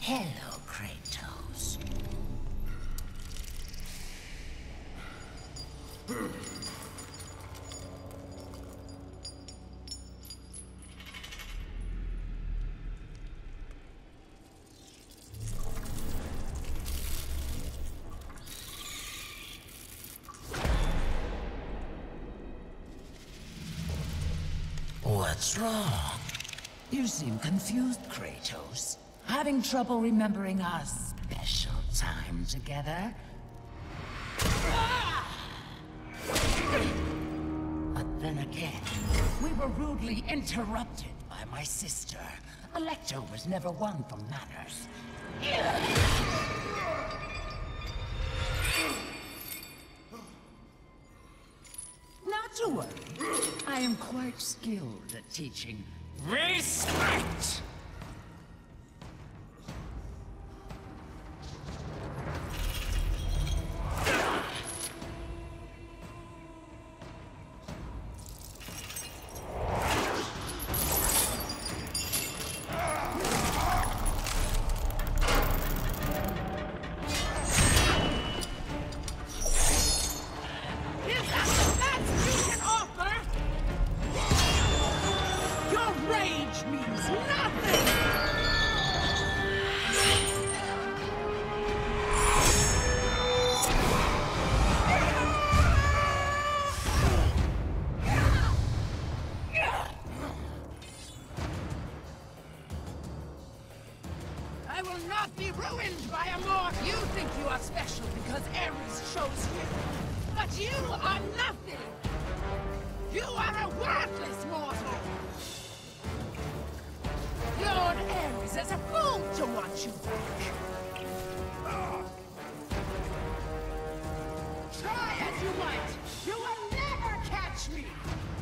Hello, Kratos. What's wrong? You seem confused, Kratos. Having trouble remembering our special time together? But then again, we were rudely interrupted by my sister. Electo was never one for manners. Not to worry. I am quite skilled at teaching respect! I will not be ruined by a mortal. You think you are special because Ares chose you. But you are nothing! You are a worthless mortal! Lord Ares is a fool to want you back! Try as you might, you will never catch me!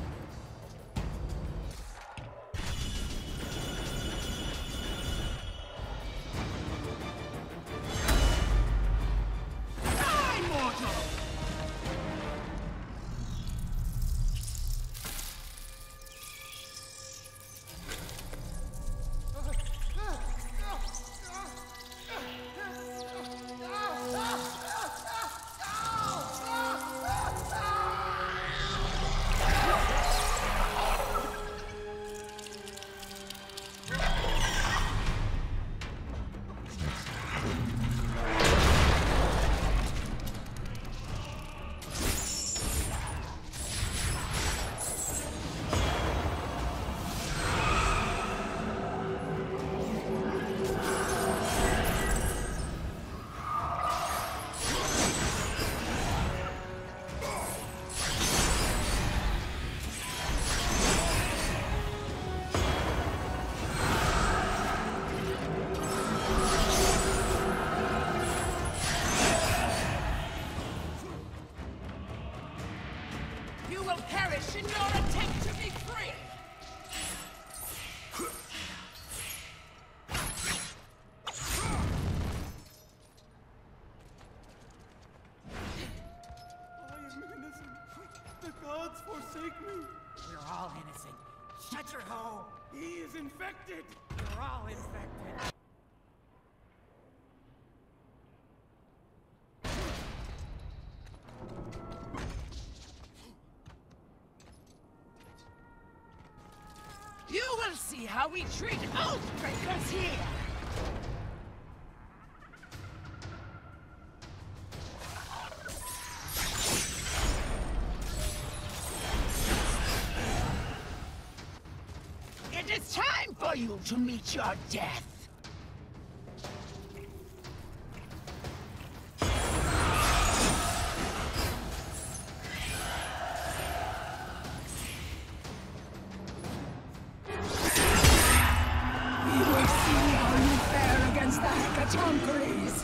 We're all innocent. Shut your hole! He is infected! We're all infected. You will see how we treat Oathbreakers here! It is time for you to meet your death! We will see how you fare against the Hecatonchires!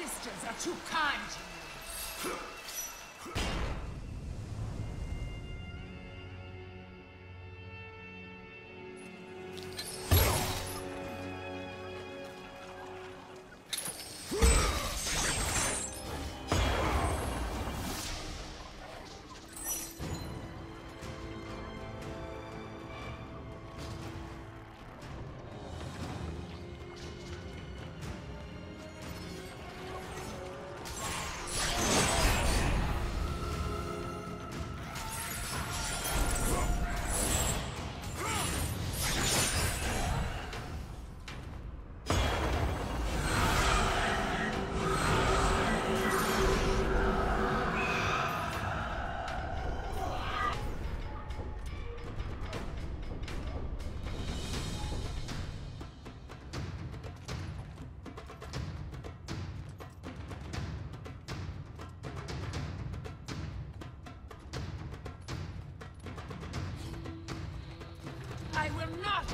sisters are too kind to you. I will not!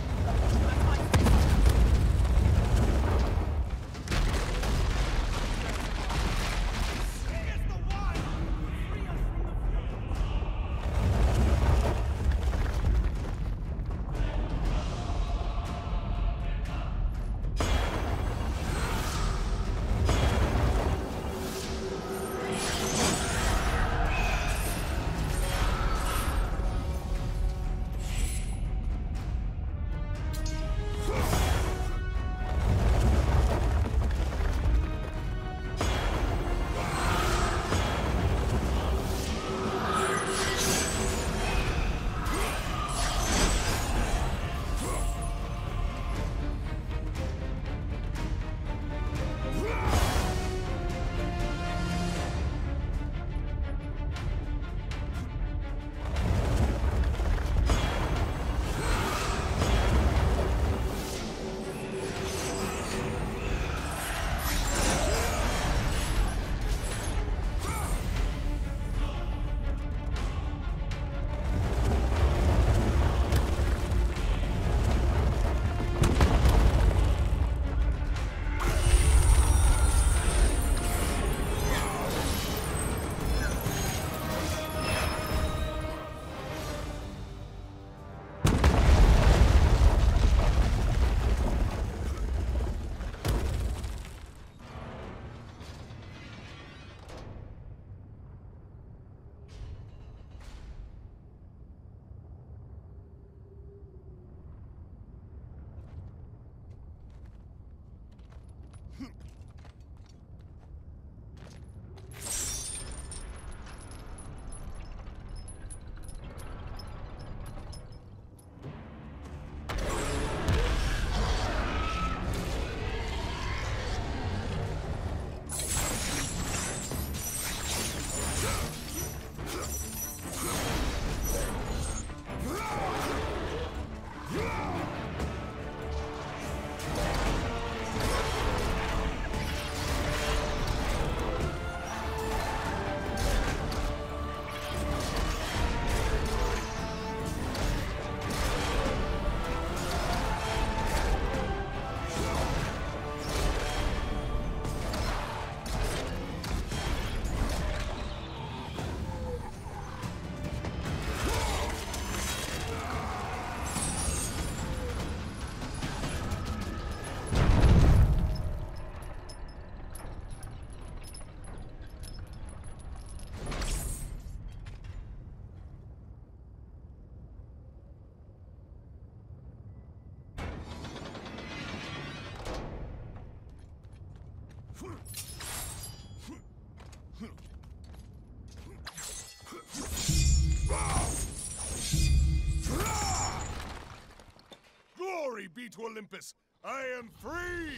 Glory be to Olympus! I am free!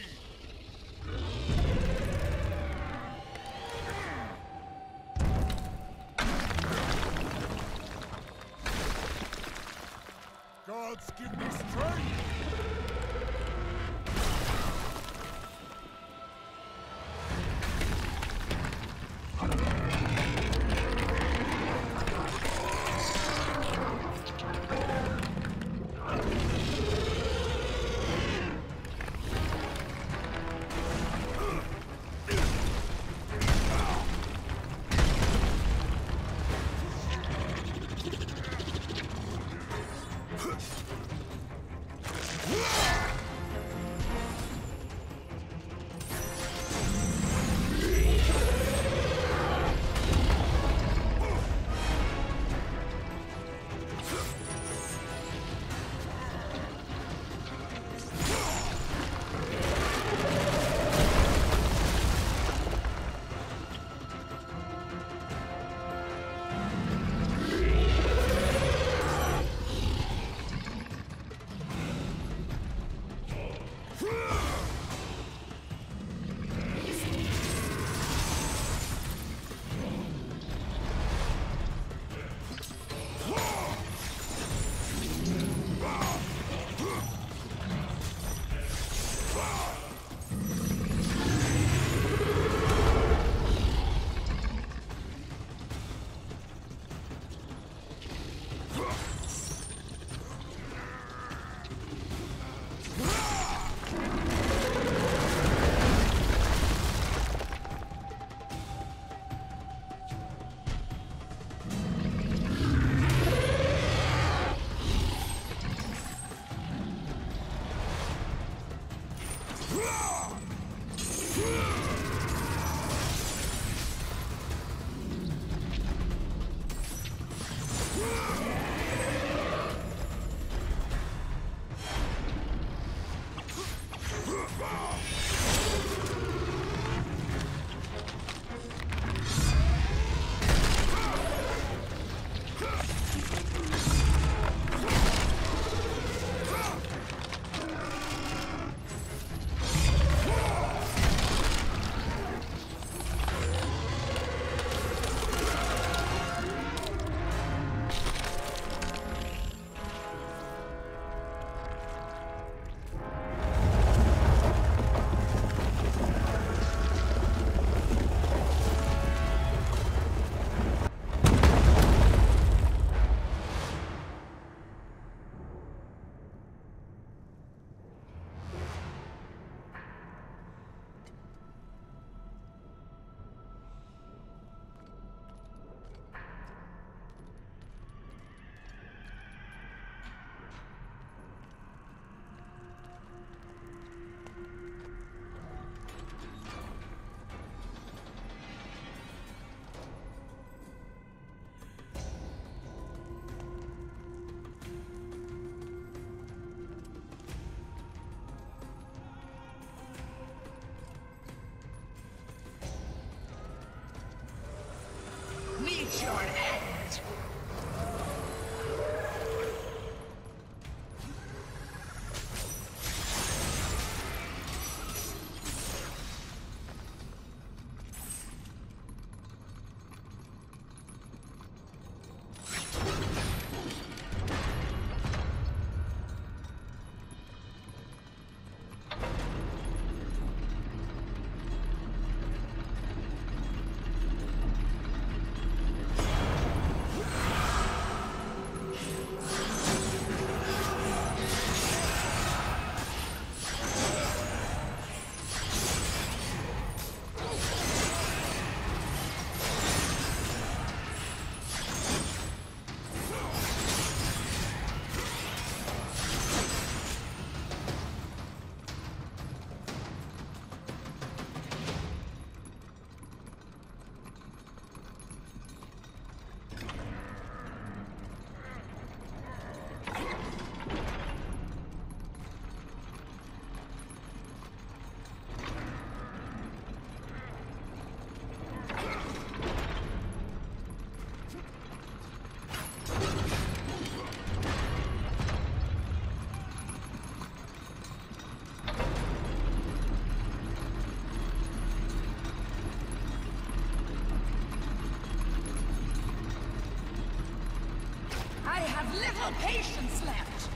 Gods give me strength! Meet your end! Little patience left.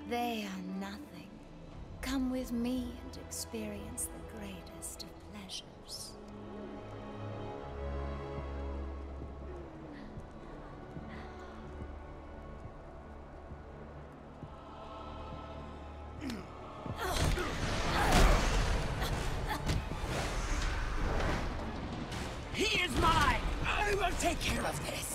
They are nothing. Come with me and experience the greatest of pleasures. He is mine! I will take care of this!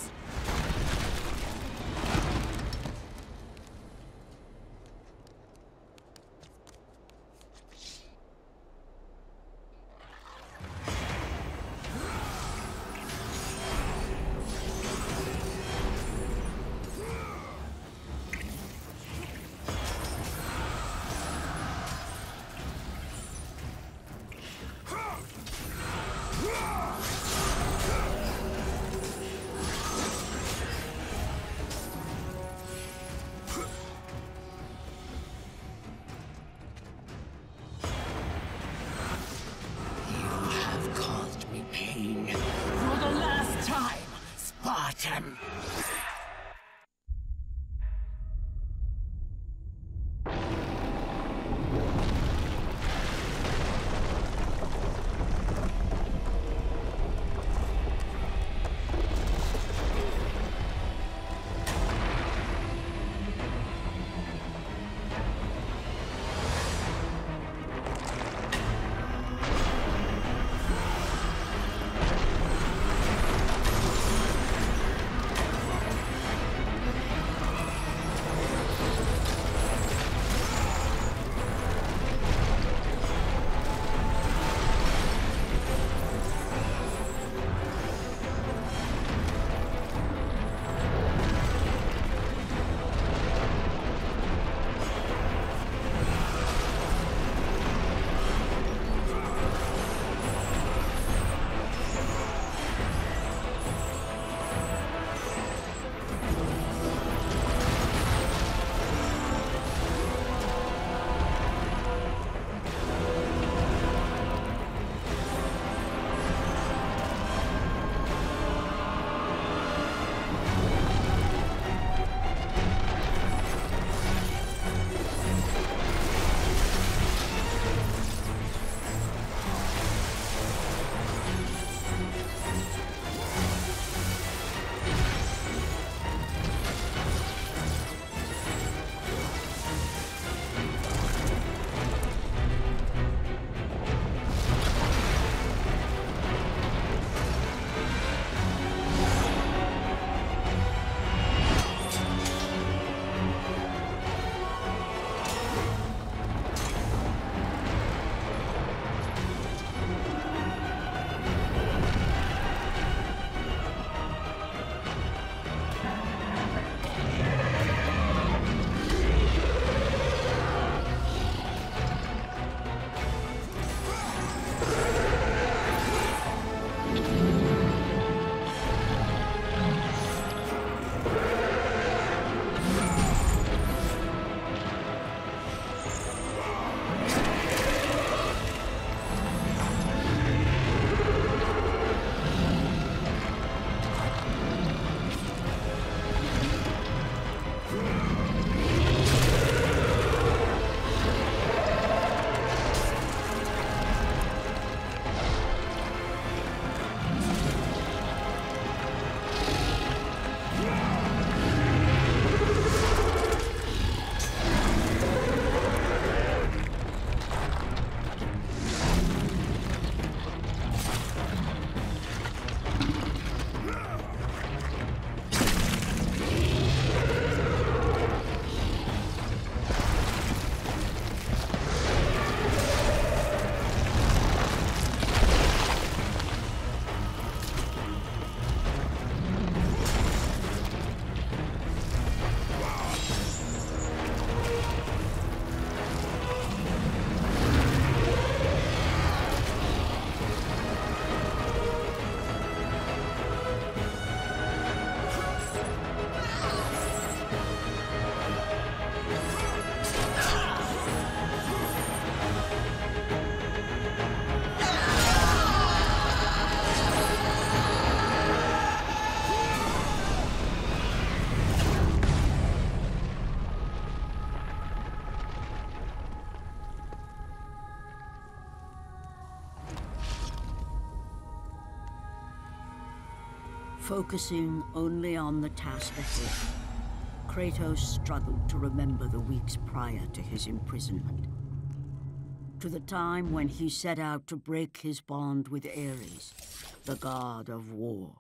Focusing only on the task ahead, Kratos struggled to remember the weeks prior to his imprisonment. To the time when he set out to break his bond with Ares, the god of war.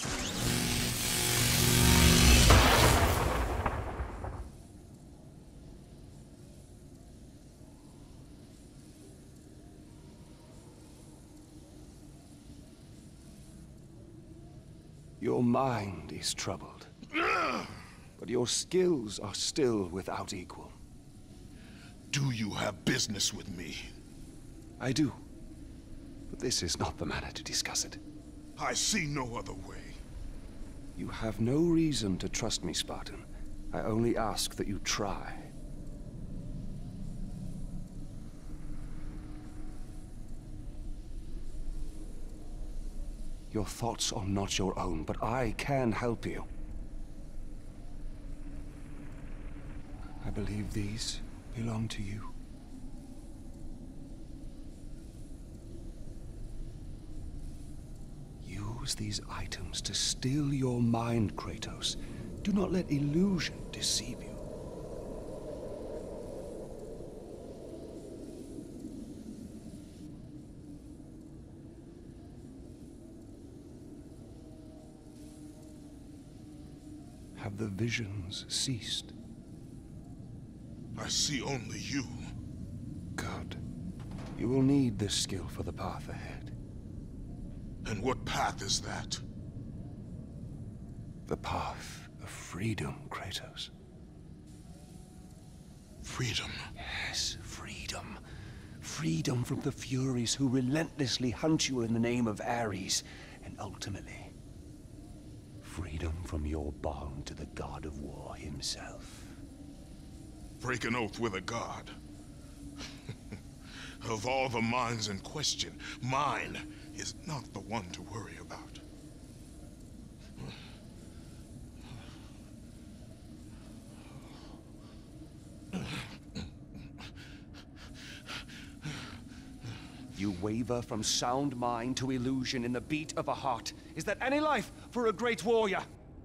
Your mind is troubled, but your skills are still without equal. Do you have business with me? I do, but this is not the manner to discuss it. I see no other way. You have no reason to trust me, Spartan. I only ask that you try. Your thoughts are not your own, but I can help you. I believe these belong to you. Use these items to still your mind, Kratos. Do not let illusion deceive you. Have the visions ceased? I see only you. Good. You will need this skill for the path ahead. And what path is that? The path of freedom, Kratos. Freedom? Yes, freedom. Freedom from the Furies who relentlessly hunt you in the name of Ares, and ultimately, freedom from your bond to the god of war himself. Break an oath with a god. Of all the minds in question, mine is not the one to worry about. You waver from sound mind to illusion in the beat of a heart. Is that any life for a great warrior?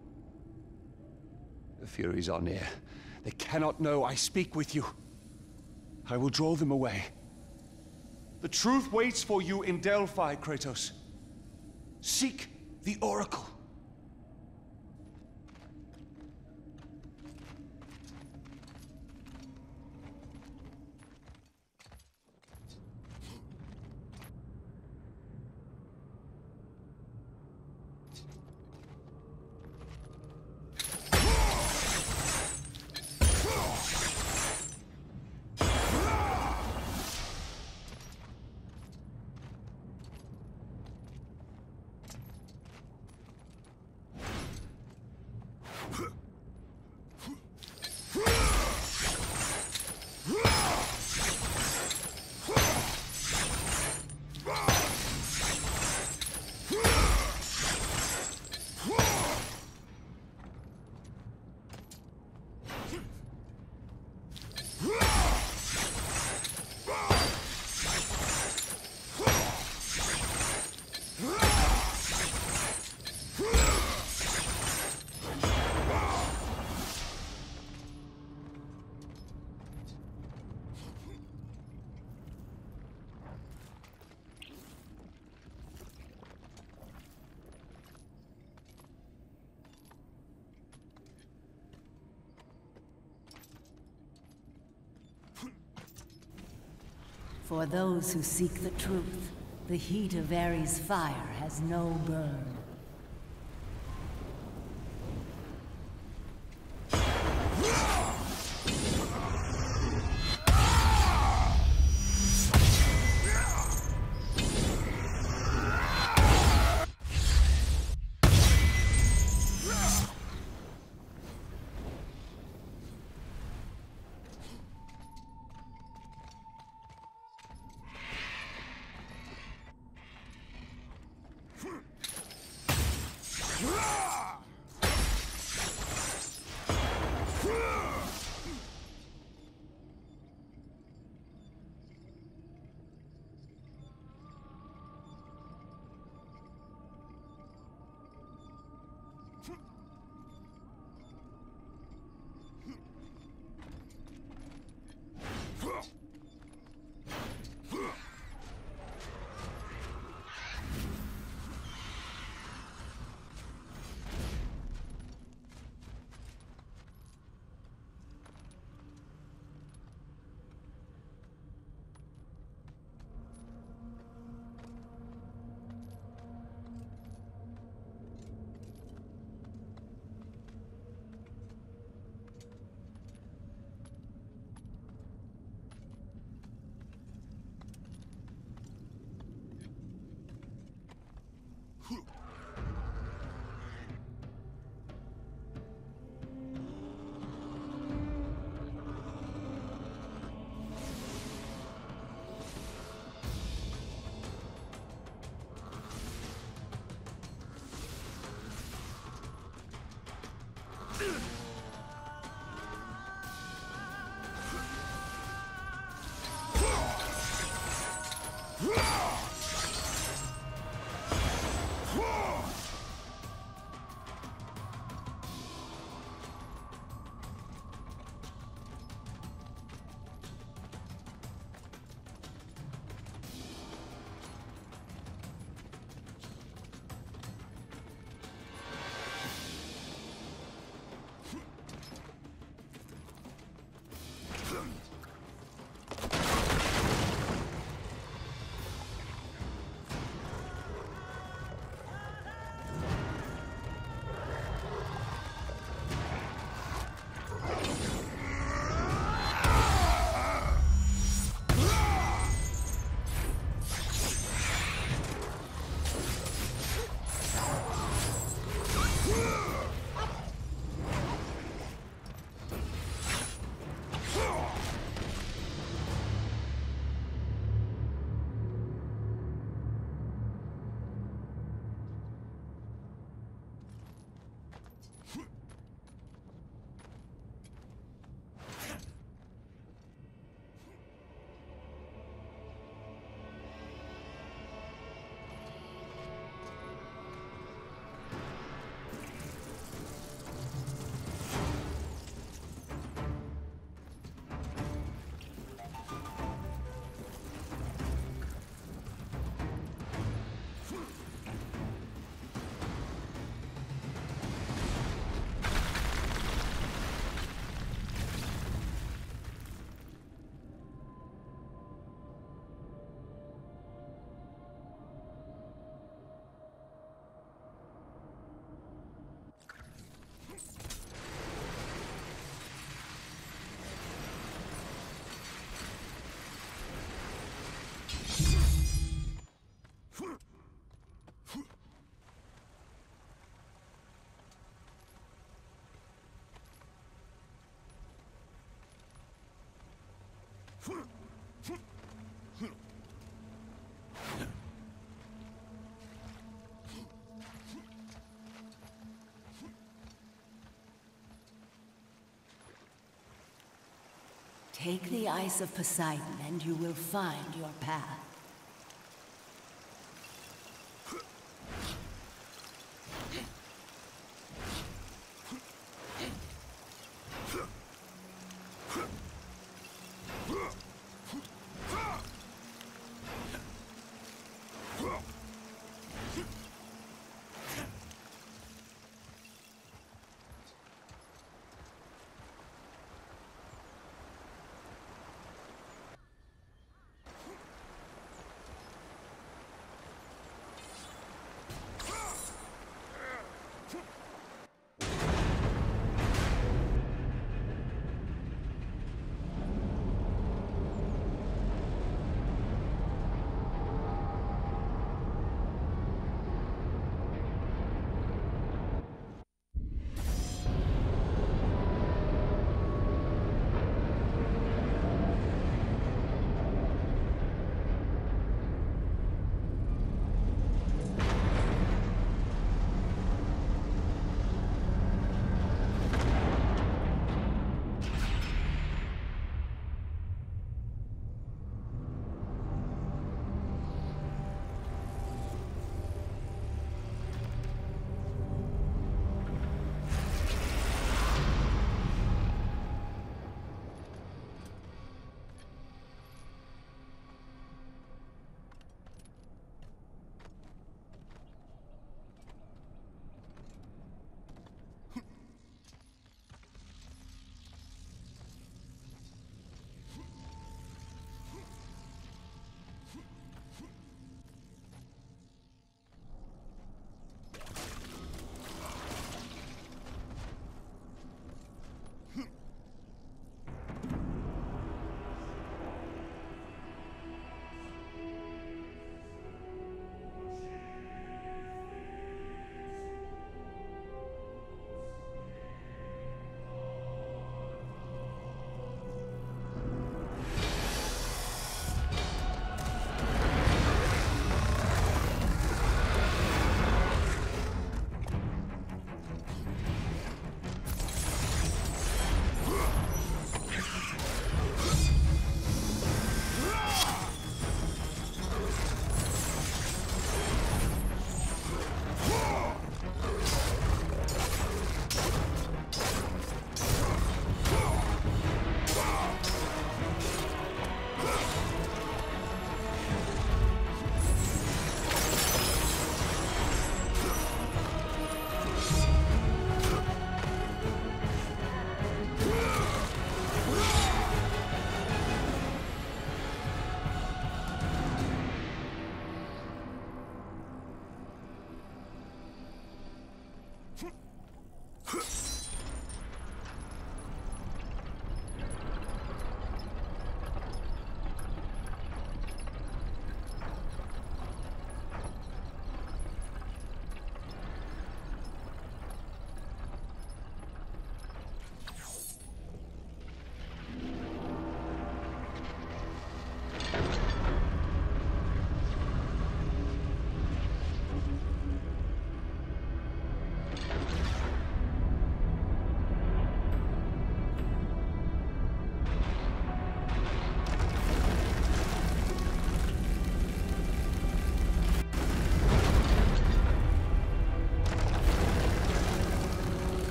The Furies are near. They cannot know I speak with you. I will draw them away. The truth waits for you in Delphi, Kratos. Seek the Oracle. For those who seek the truth, the heat of Ares' fire has no burn. Take the Ice of Poseidon and you will find your path.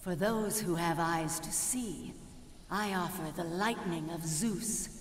For those who have eyes to see, I offer the lightning of Zeus.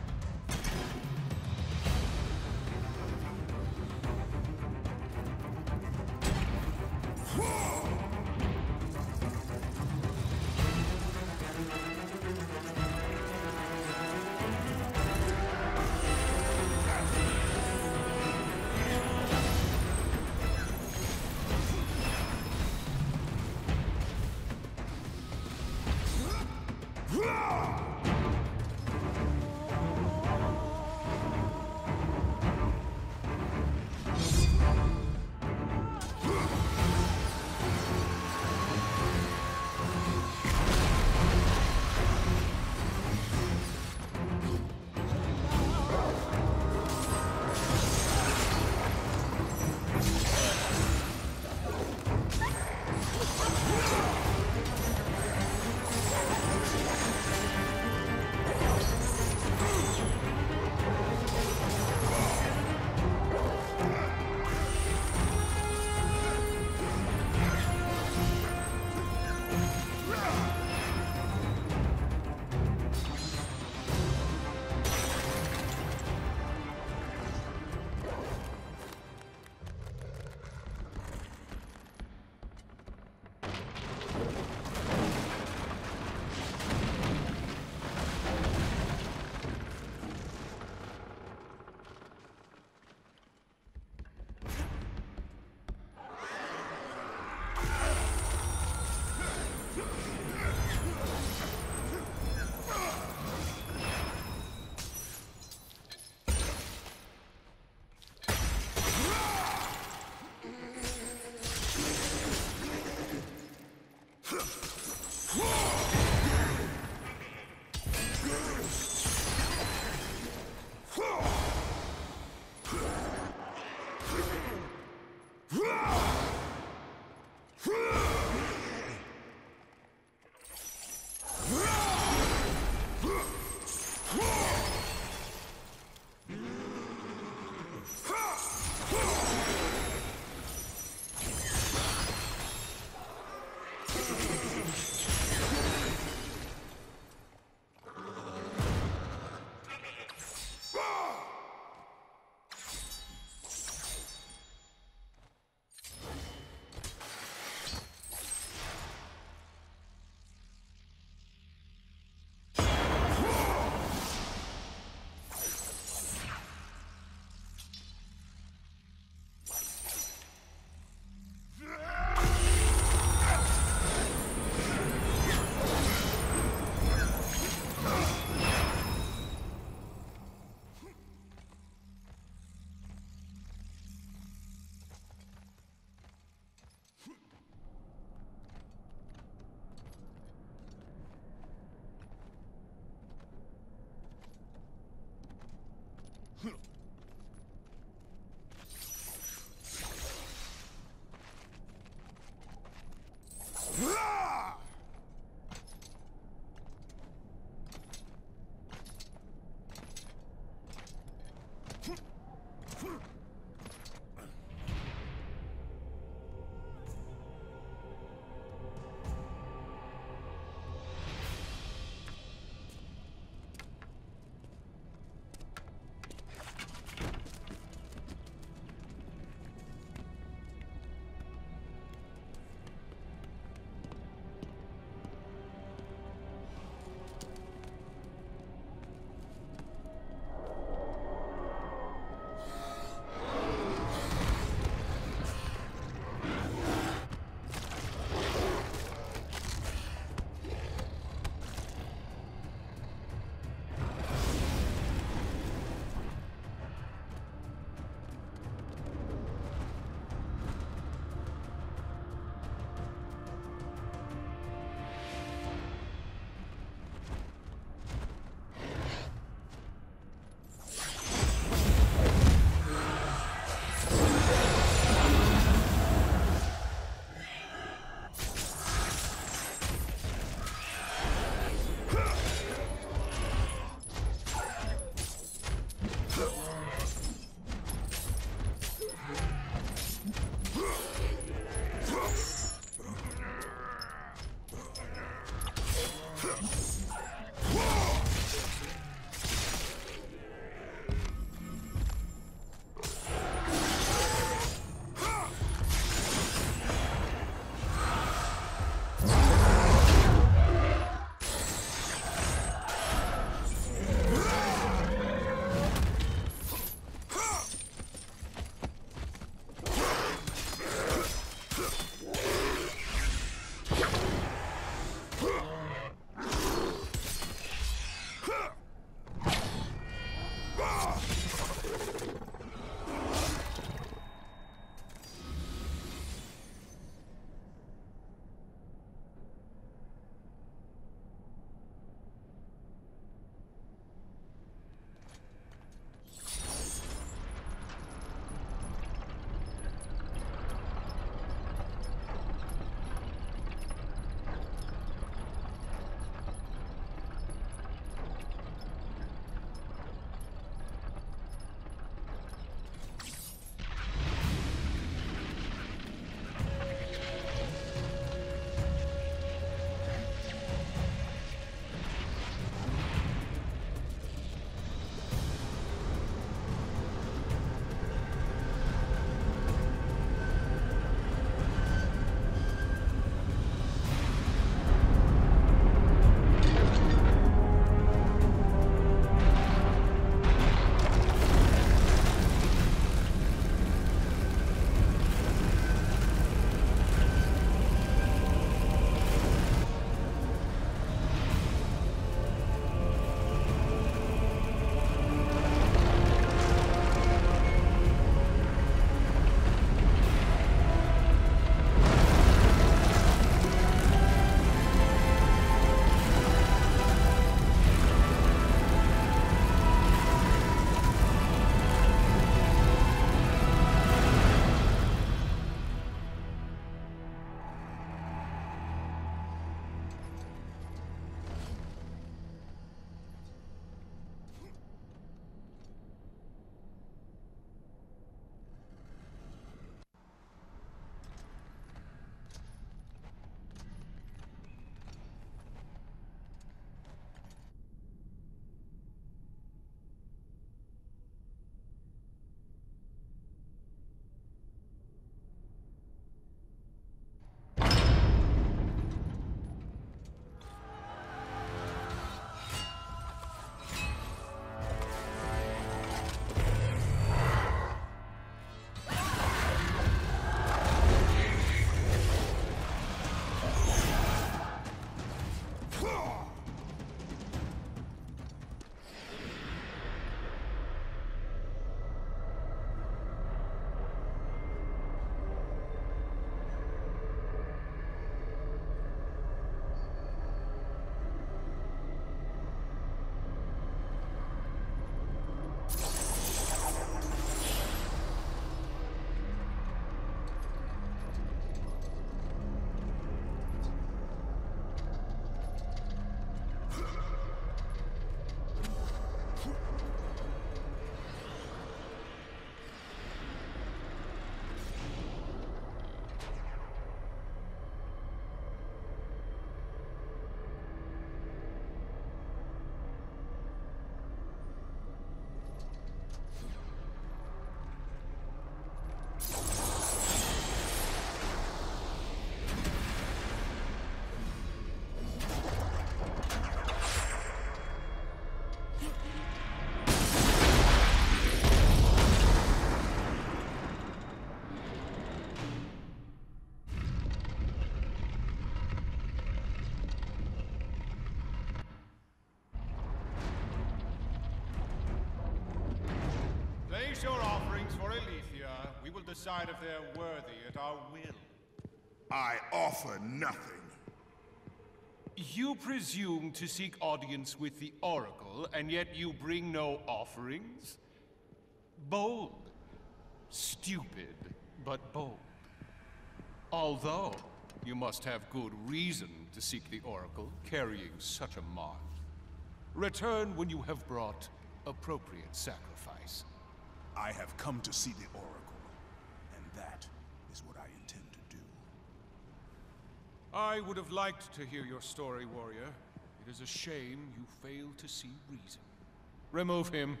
Place your offerings for Aletheia. We will decide if they're worthy at our will. I offer nothing. You presume to seek audience with the Oracle, and yet you bring no offerings? Bold. Stupid, but bold. Although, you must have good reason to seek the Oracle, carrying such a mark. Return when you have brought appropriate sacrifice. I have come to see the Oracle, and that is what I intend to do. I would have liked to hear your story, warrior. It is a shame you fail to see reason. Remove him.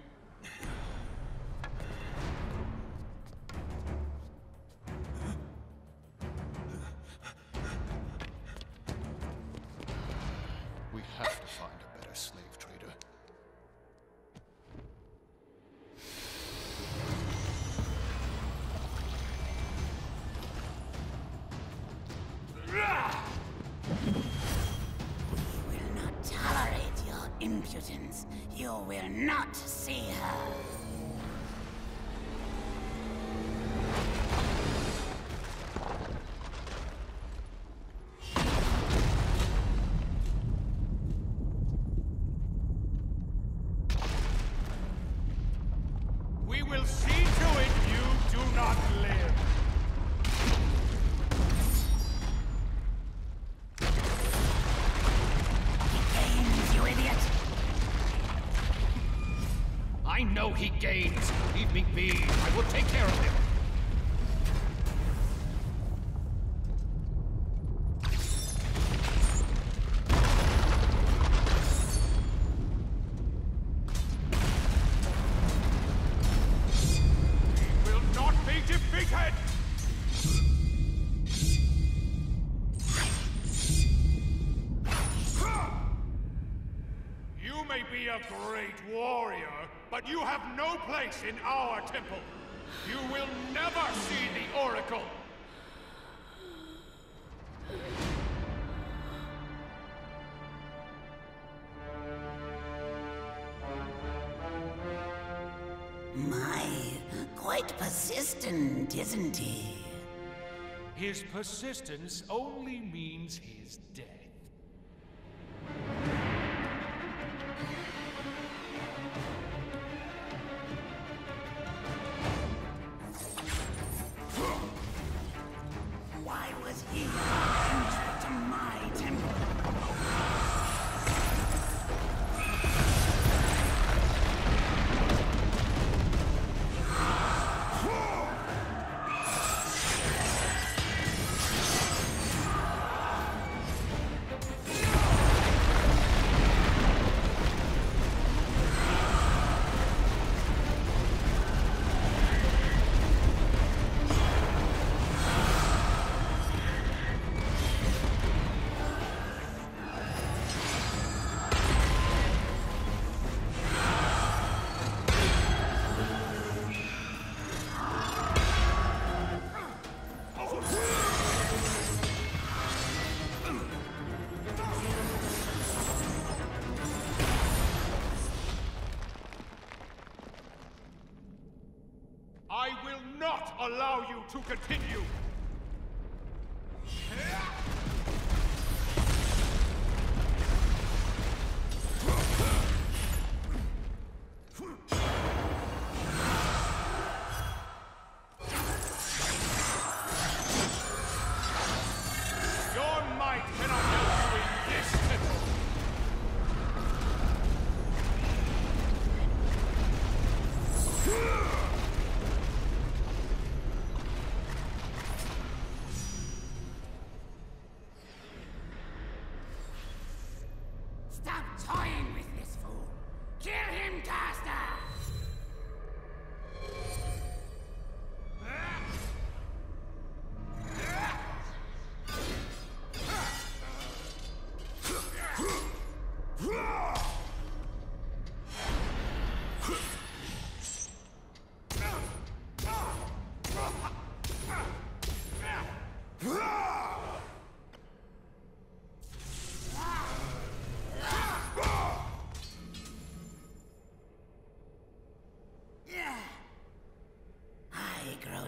We have to find a better slave trader. We will not tolerate your impudence. You will not see her. We will see to it you do not live. You idiot! I know he gains. Leave me be. I will take care of him. He will not be defeated! You may be a great warrior, but you have no place in our temple. You will never see the Oracle. My, quite persistent, isn't he? His persistence only means his death. Why was he entered to my temple? I will not allow you to continue! Your might cannot help you in this temple! Stop toying with this fool! Kill him, Castor!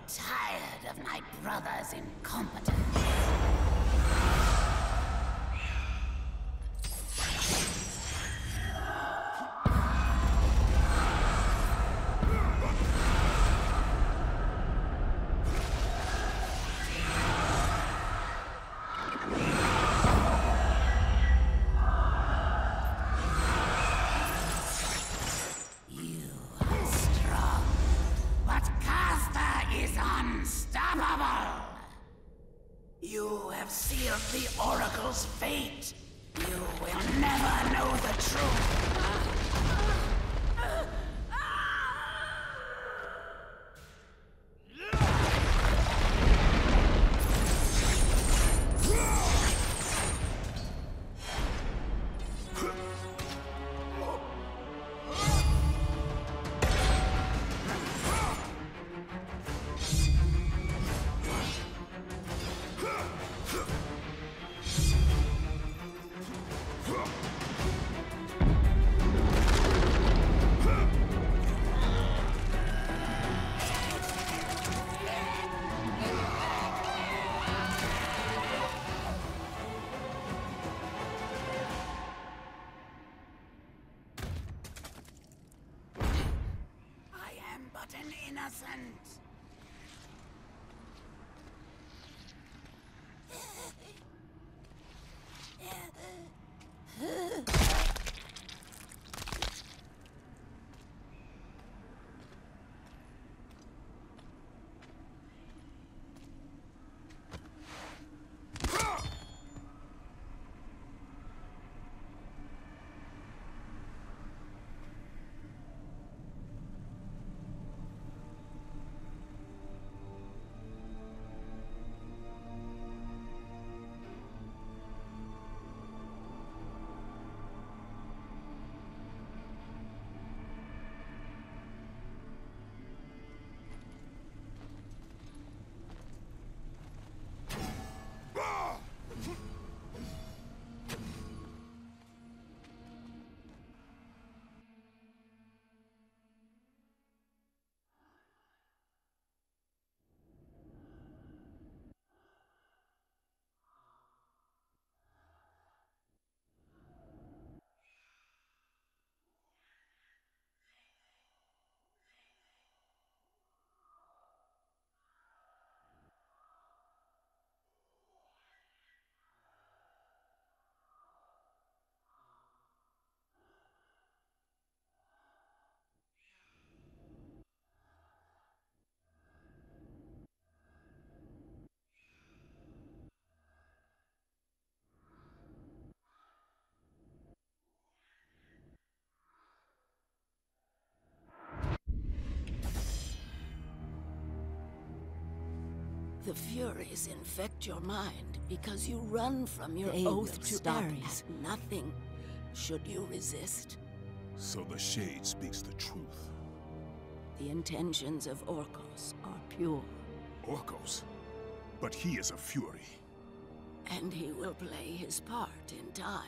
tired of my brother's incompetence. Sealed the Oracle's fate. You will never know the truth. An innocent. The Furies infect your mind because you run from your oath to stop at nothing should you resist. So the Shade speaks the truth. The intentions of Orcos are pure. Orcos? But he is a Fury. And he will play his part in time.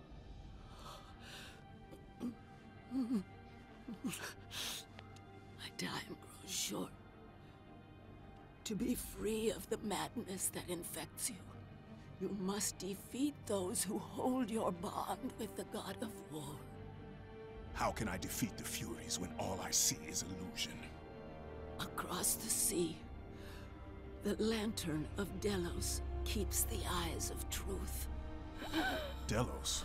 My time grows short. To be free of the madness that infects you, you must defeat those who hold your bond with the God of War. How can I defeat the Furies when all I see is illusion? Across the sea, the lantern of Delos keeps the eyes of truth. Delos?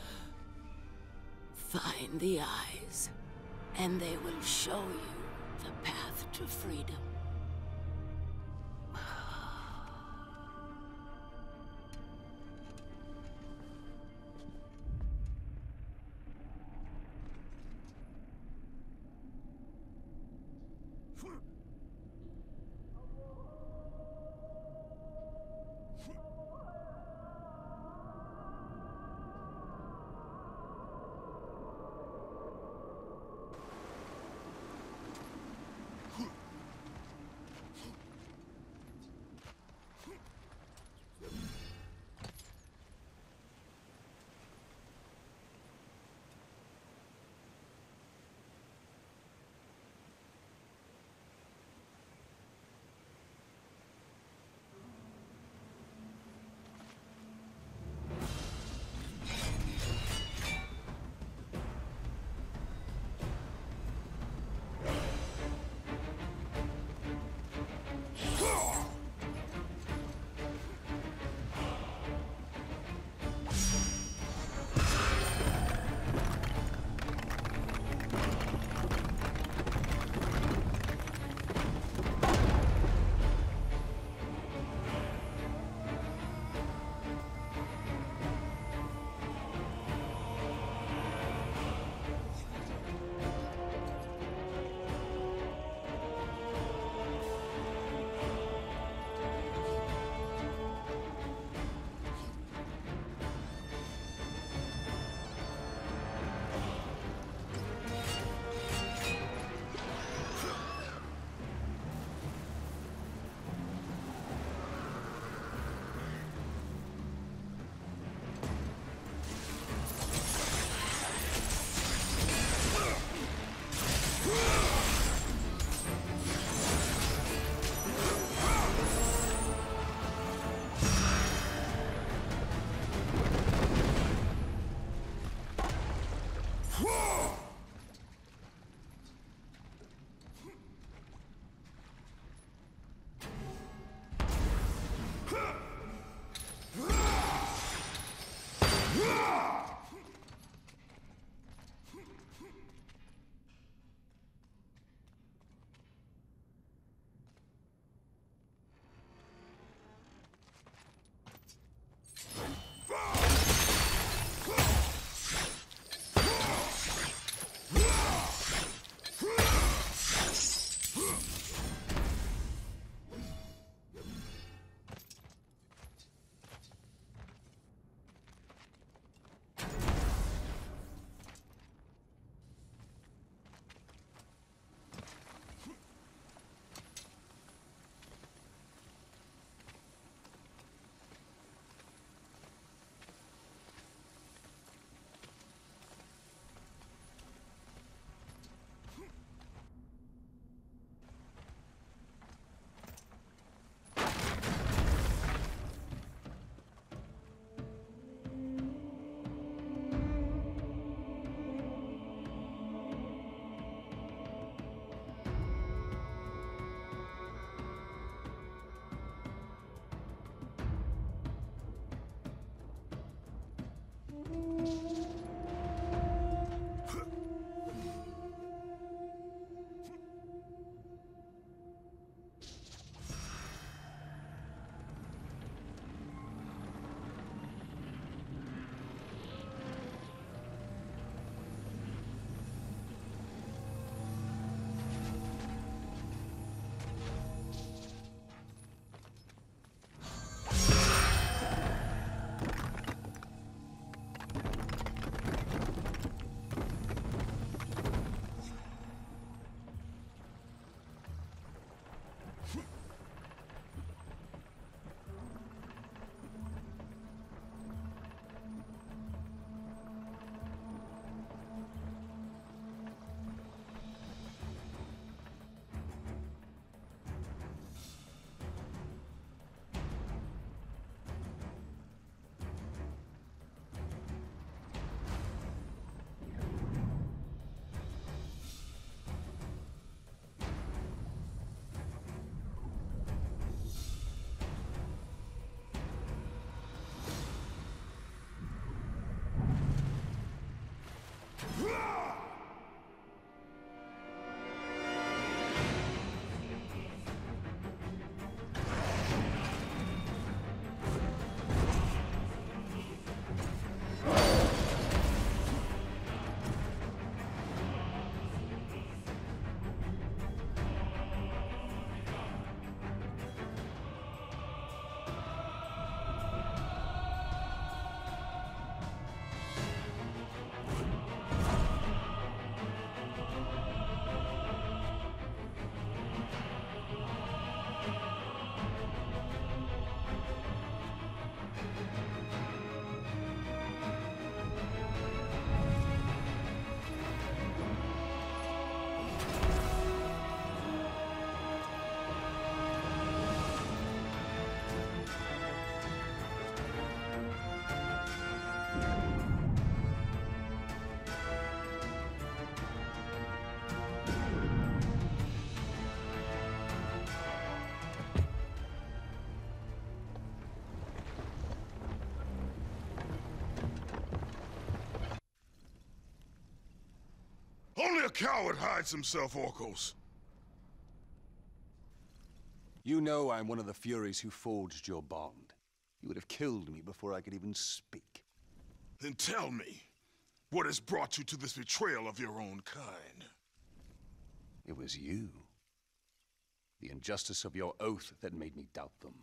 Find the eyes, and they will show you the path to freedom. Only a coward hides himself, Orcos. You know I'm one of the Furies who forged your bond. You would have killed me before I could even speak. Then tell me, what has brought you to this betrayal of your own kind? It was you. The injustice of your oath that made me doubt them.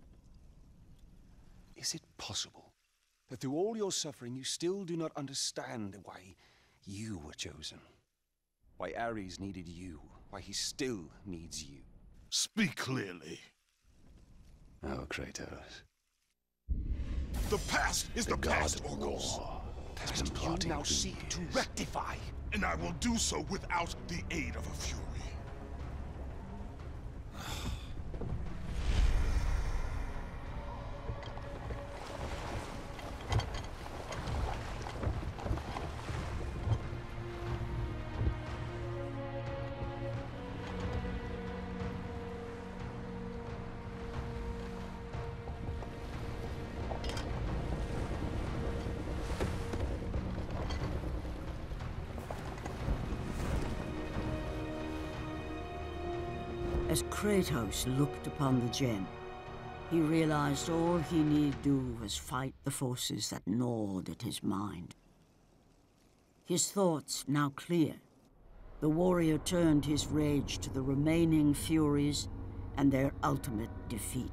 Is it possible that through all your suffering you still do not understand why you were chosen? Why Ares needed you, why he still needs you? Speak clearly. Oh, Kratos. The past is the past, God of Orcos. War has been plotting You now for seek to years. rectify, and I will do so without the aid of a Fury. As Kratos looked upon the gem, he realized all he need do was fight the forces that gnawed at his mind. His thoughts now clear, the warrior turned his rage to the remaining Furies and their ultimate defeat.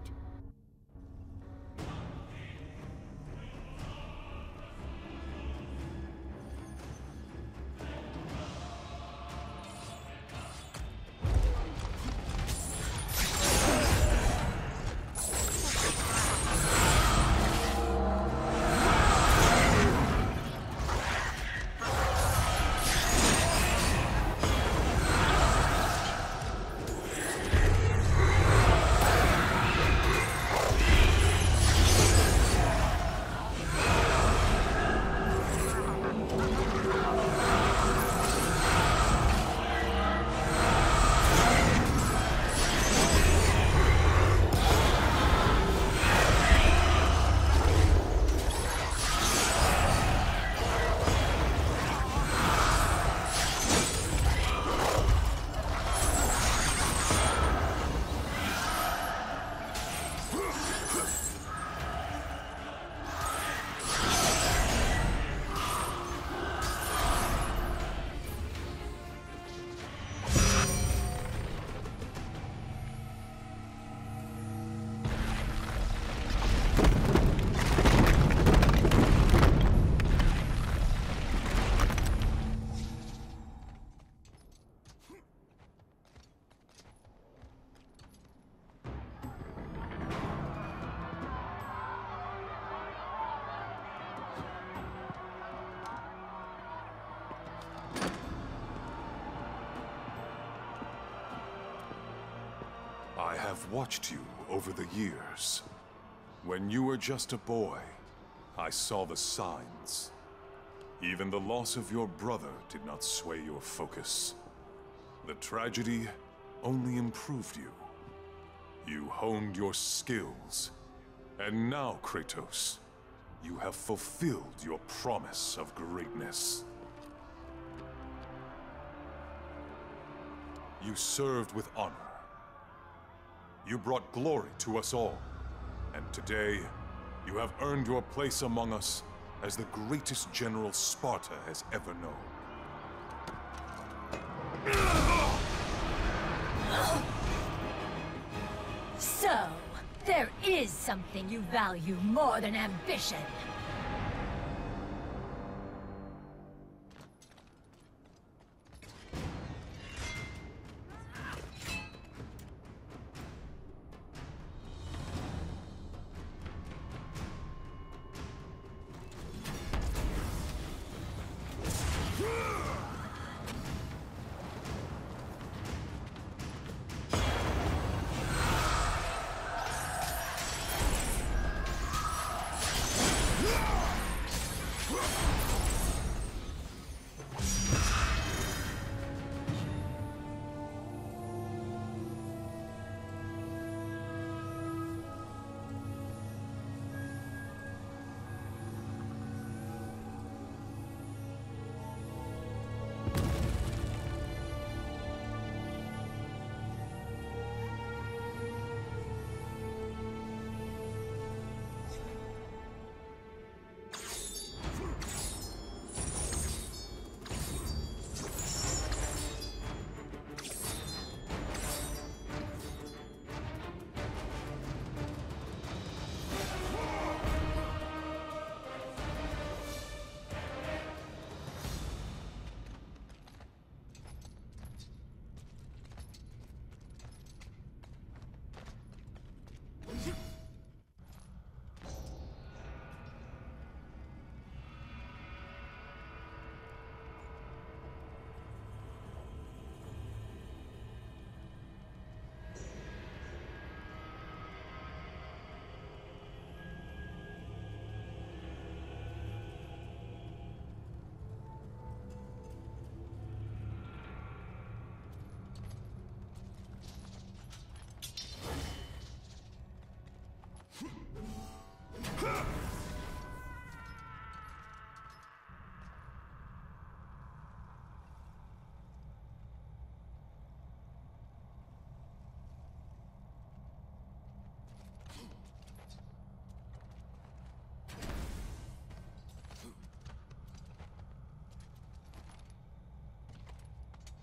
I have watched you over the years. When you were just a boy, I saw the signs. Even the loss of your brother did not sway your focus. The tragedy only improved you. You honed your skills. And now, Kratos, you have fulfilled your promise of greatness. You served with honor. You brought glory to us all. And today, you have earned your place among us as the greatest general Sparta has ever known. So, there is something you value more than ambition.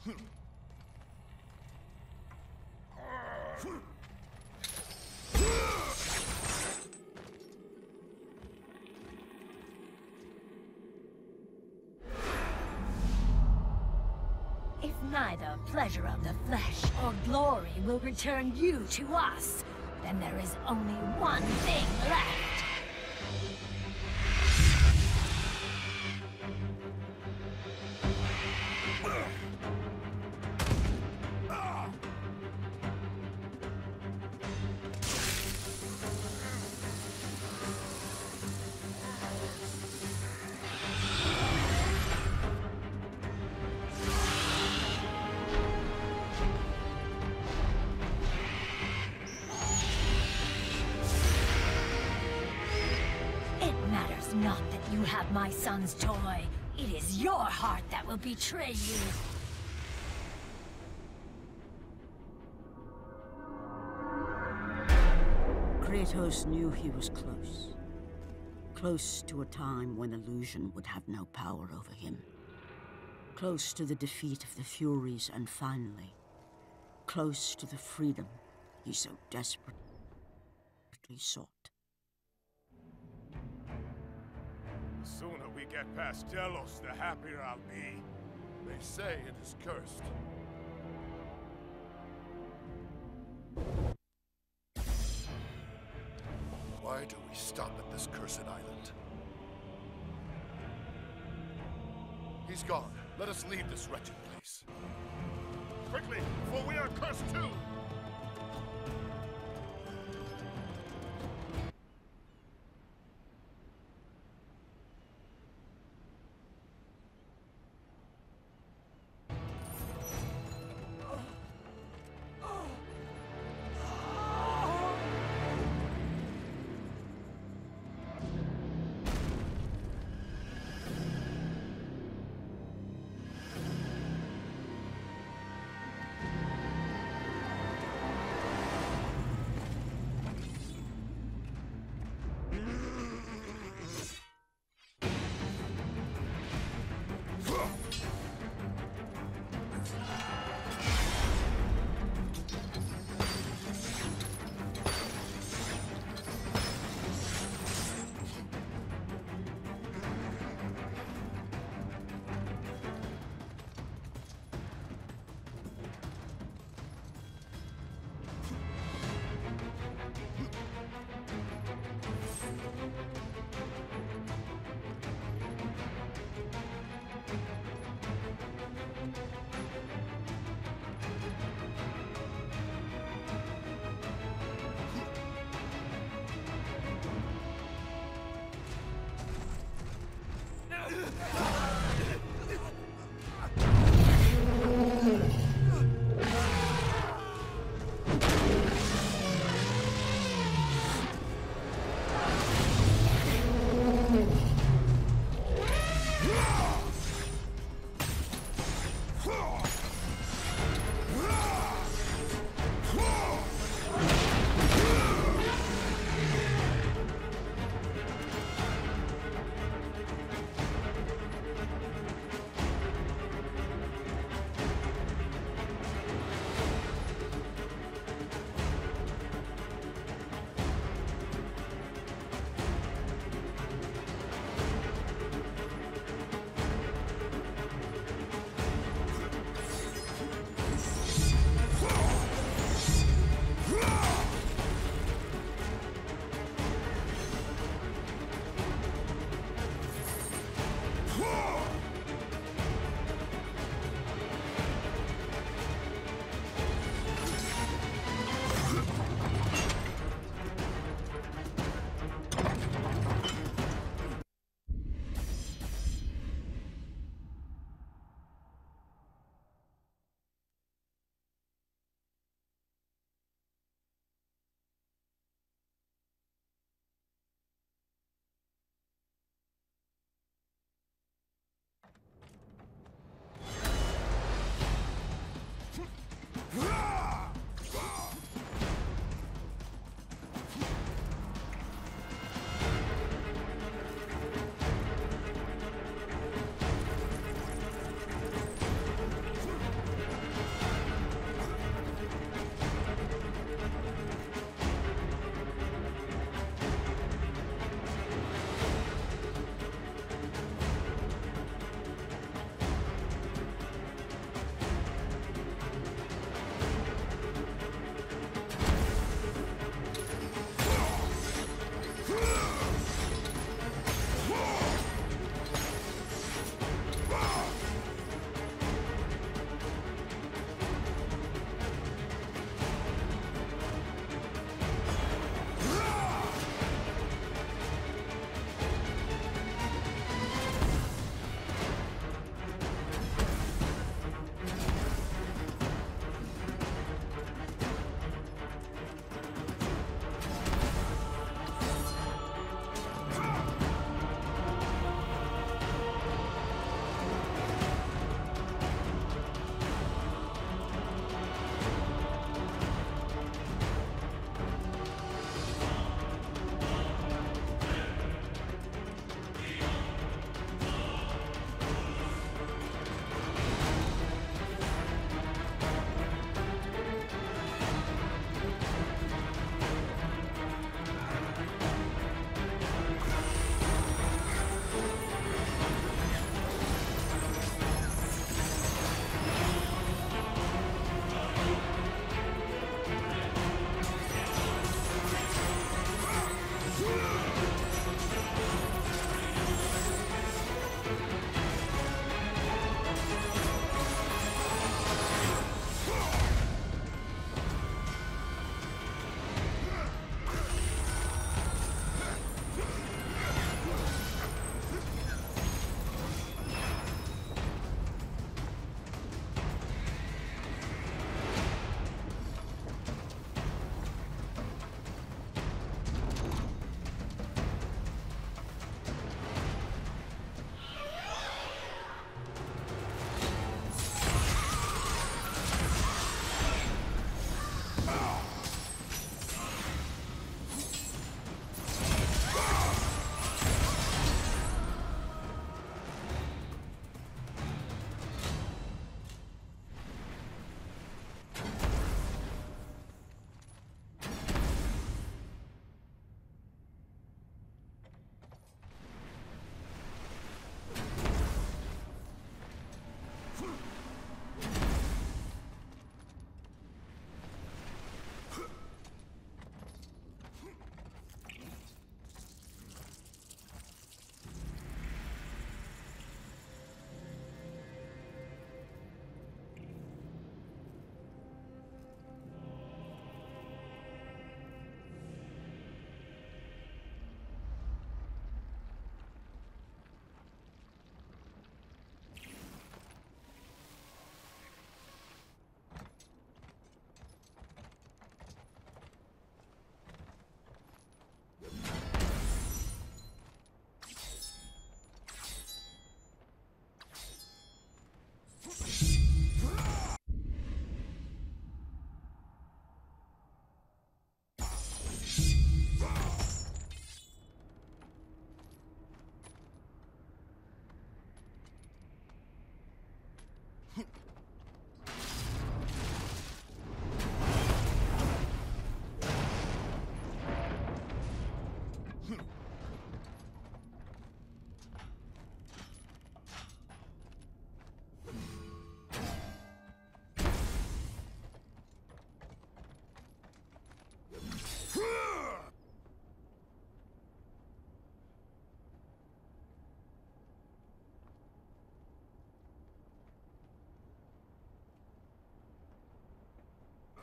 If neither pleasure of the flesh or glory will return you to us, then there is only one thing left. Not that you have my son's toy. It is your heart that will betray you. Kratos knew he was close. Close to a time when illusion would have no power over him. Close to the defeat of the Furies, and finally, close to the freedom he so desperately sought. The sooner we get past Delos, the happier I'll be. They say it is cursed. Why do we stop at this cursed island? He's gone. Let us leave this wretched place. Quickly, for we are cursed too!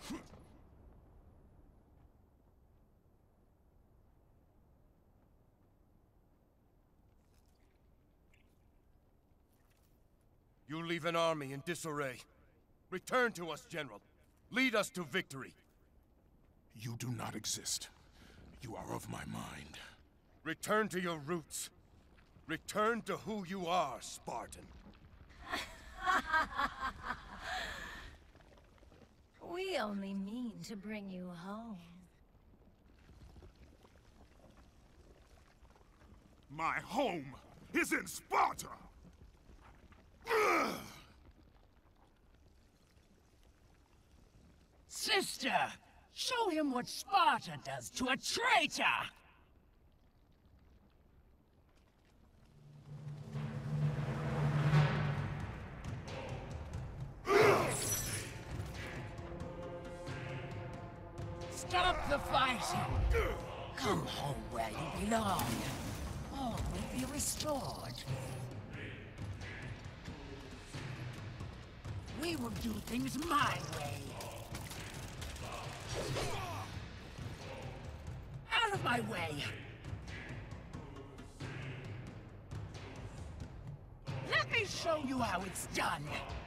You leave an army in disarray. Return to us, General. Lead us to victory. You do not exist. You are of my mind. Return to your roots. Return to who you are, Spartan. We only mean to bring you home. My home is in Sparta! Sister, show him what Sparta does to a traitor! Stop the fighting! Come home where you belong. All will be restored. We will do things my way. Out of my way! Let me show you how it's done!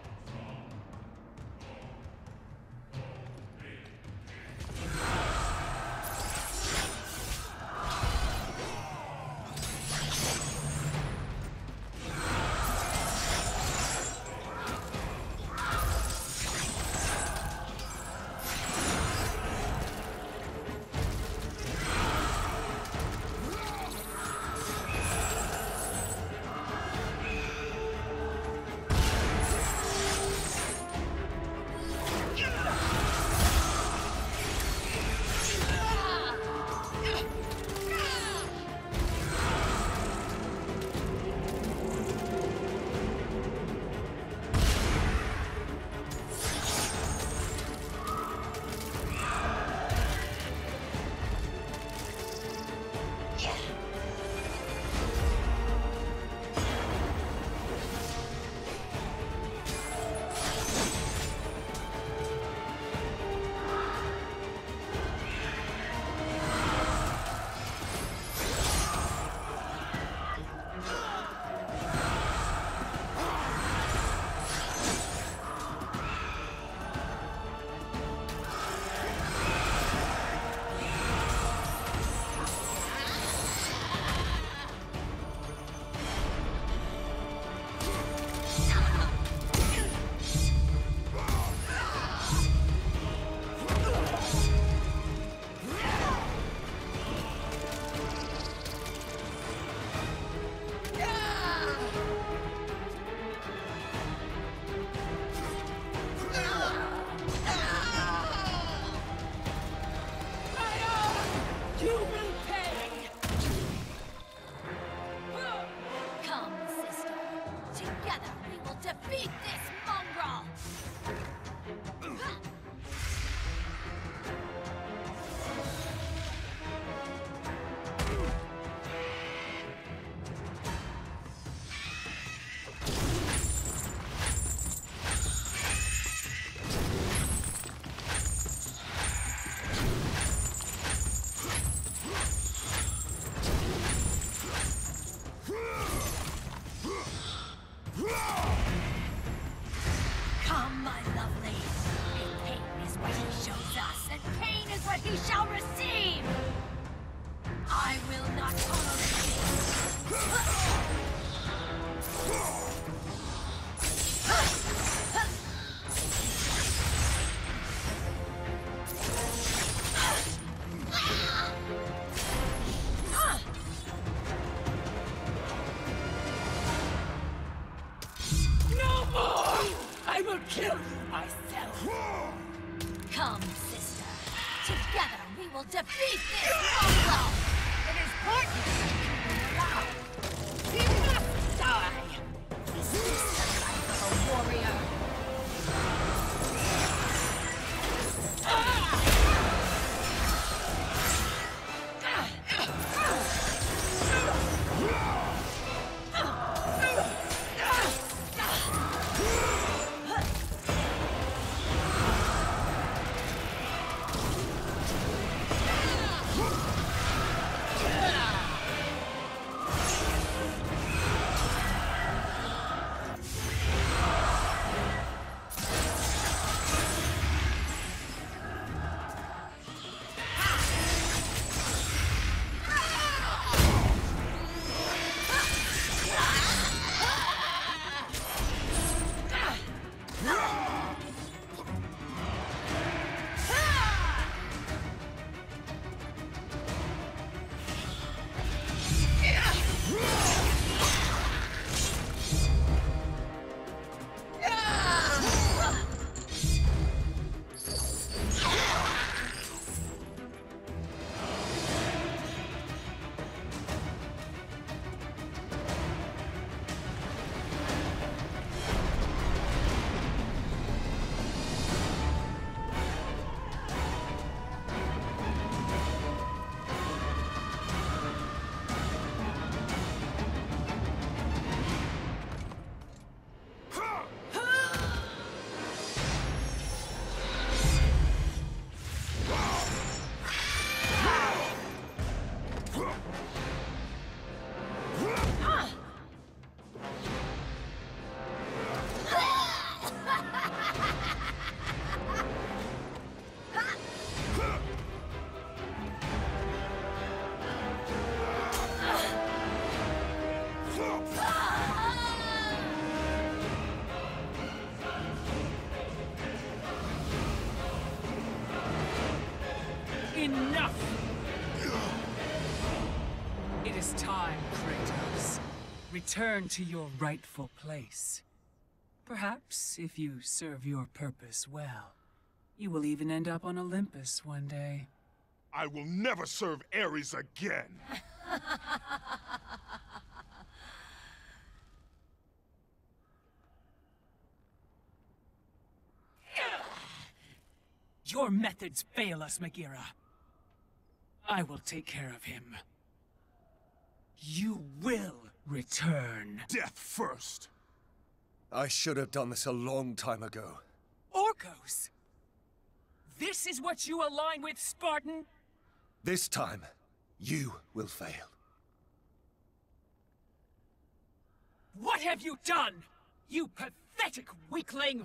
Kill you myself! Come, sister. Together we will defeat this mongrel! It is pointless to keep him alive! He must die! This is the life of a warrior! Enough! It is time, Kratos. Return to your rightful place. Perhaps, if you serve your purpose well, you will even end up on Olympus one day. I will never serve Ares again! Your methods fail us, Megira. I will take care of him. You will return. Death first! I should have done this a long time ago. Orcos! This is what you align with, Spartan? This time, you will fail. What have you done, you pathetic weakling?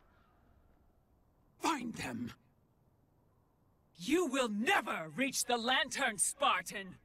Find them! You will never reach the Lantern, Spartan!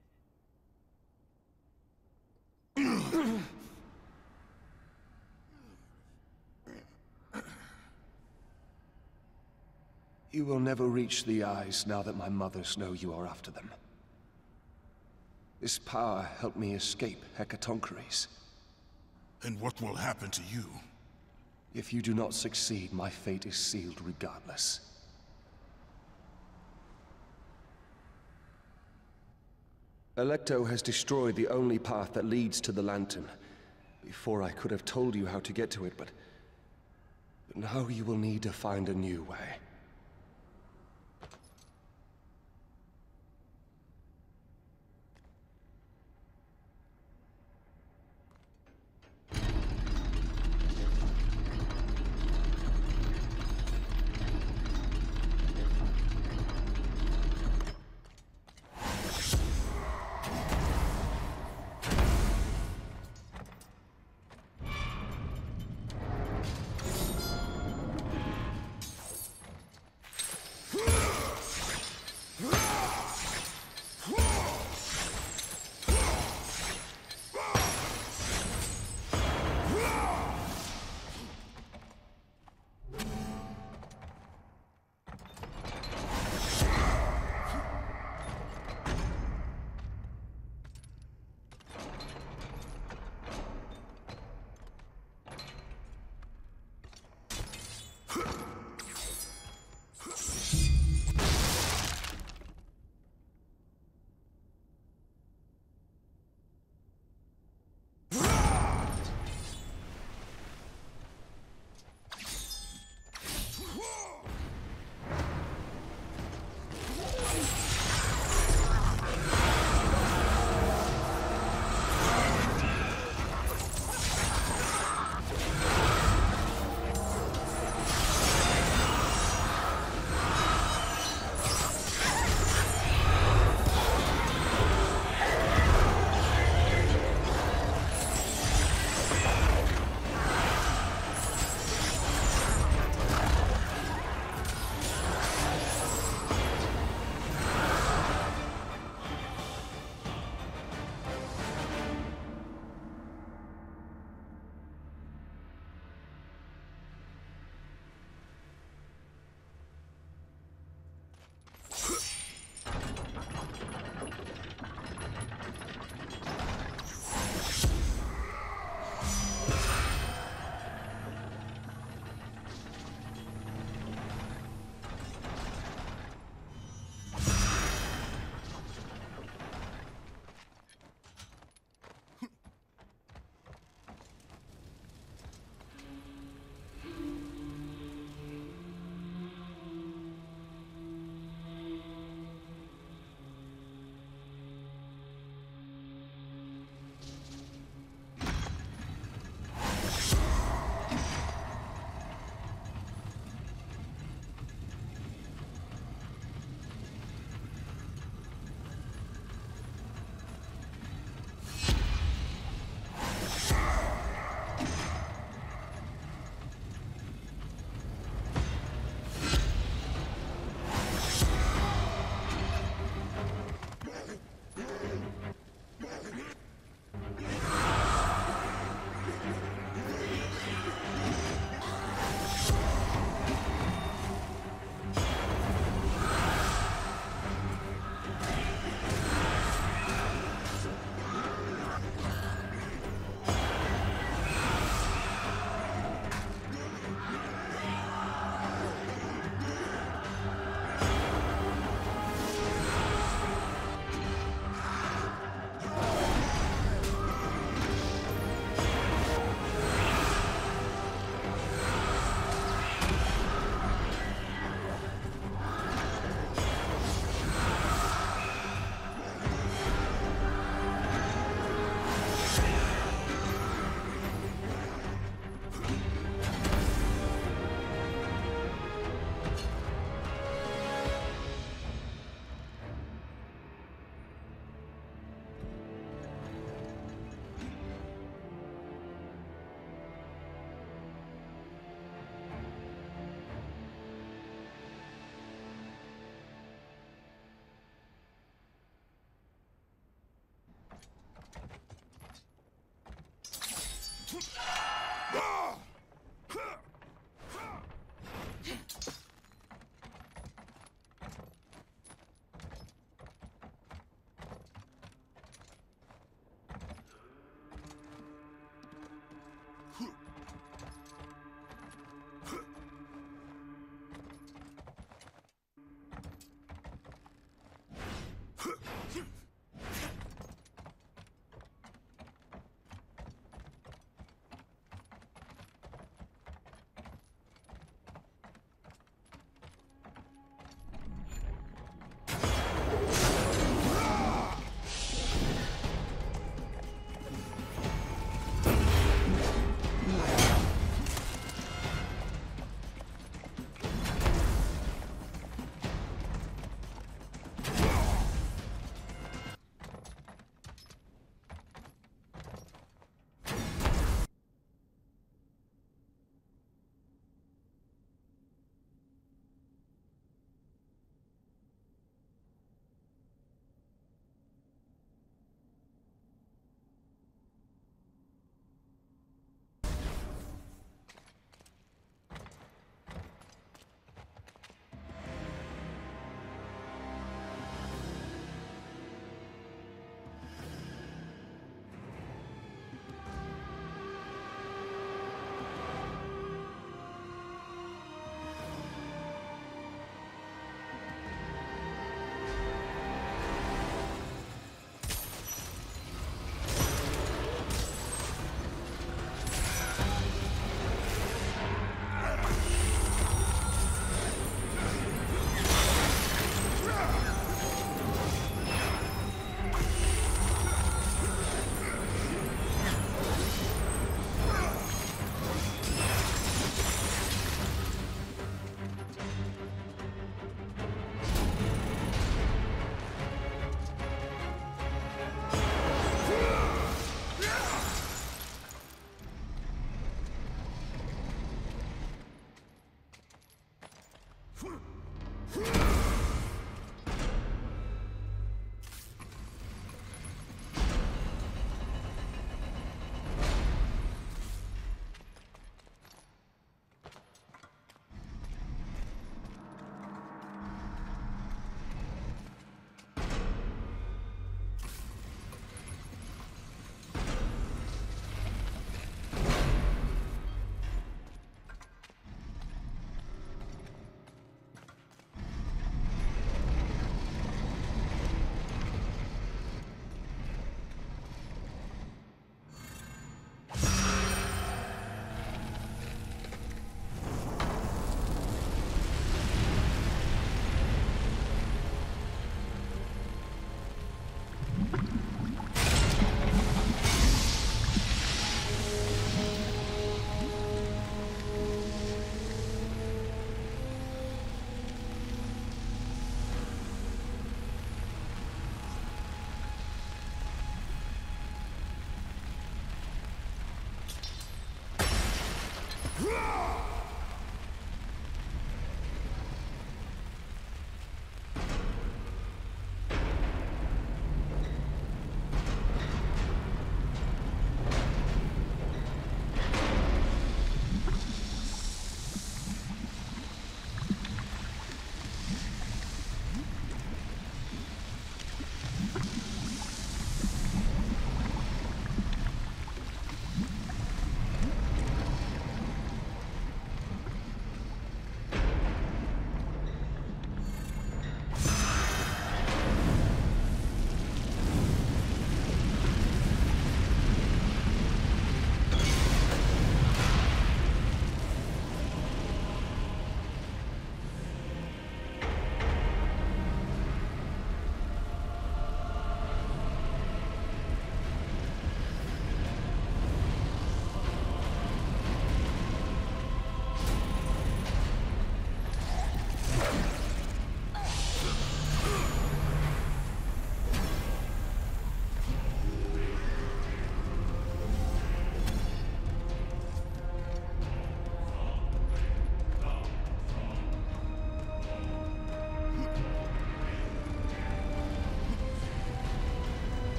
You will never reach the eyes now that my mothers know you are after them. This power helped me escape Hecatonchires. And what will happen to you? If you do not succeed, my fate is sealed regardless. Alecto has destroyed the only path that leads to the Lantern. Before I could have told you how to get to it, but now you will need to find a new way.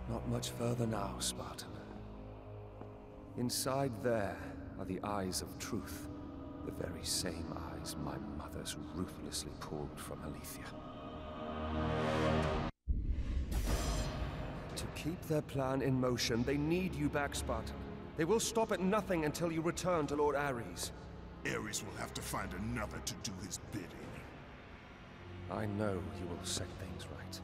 Not much further now, Spartan. Inside there are the eyes of truth. The very same eyes my mothers ruthlessly pulled from Aletheia. To keep their plan in motion, they need you back, Spartan. They will stop at nothing until you return to Lord Ares. Ares will have to find another to do his bidding. I know you will set things right.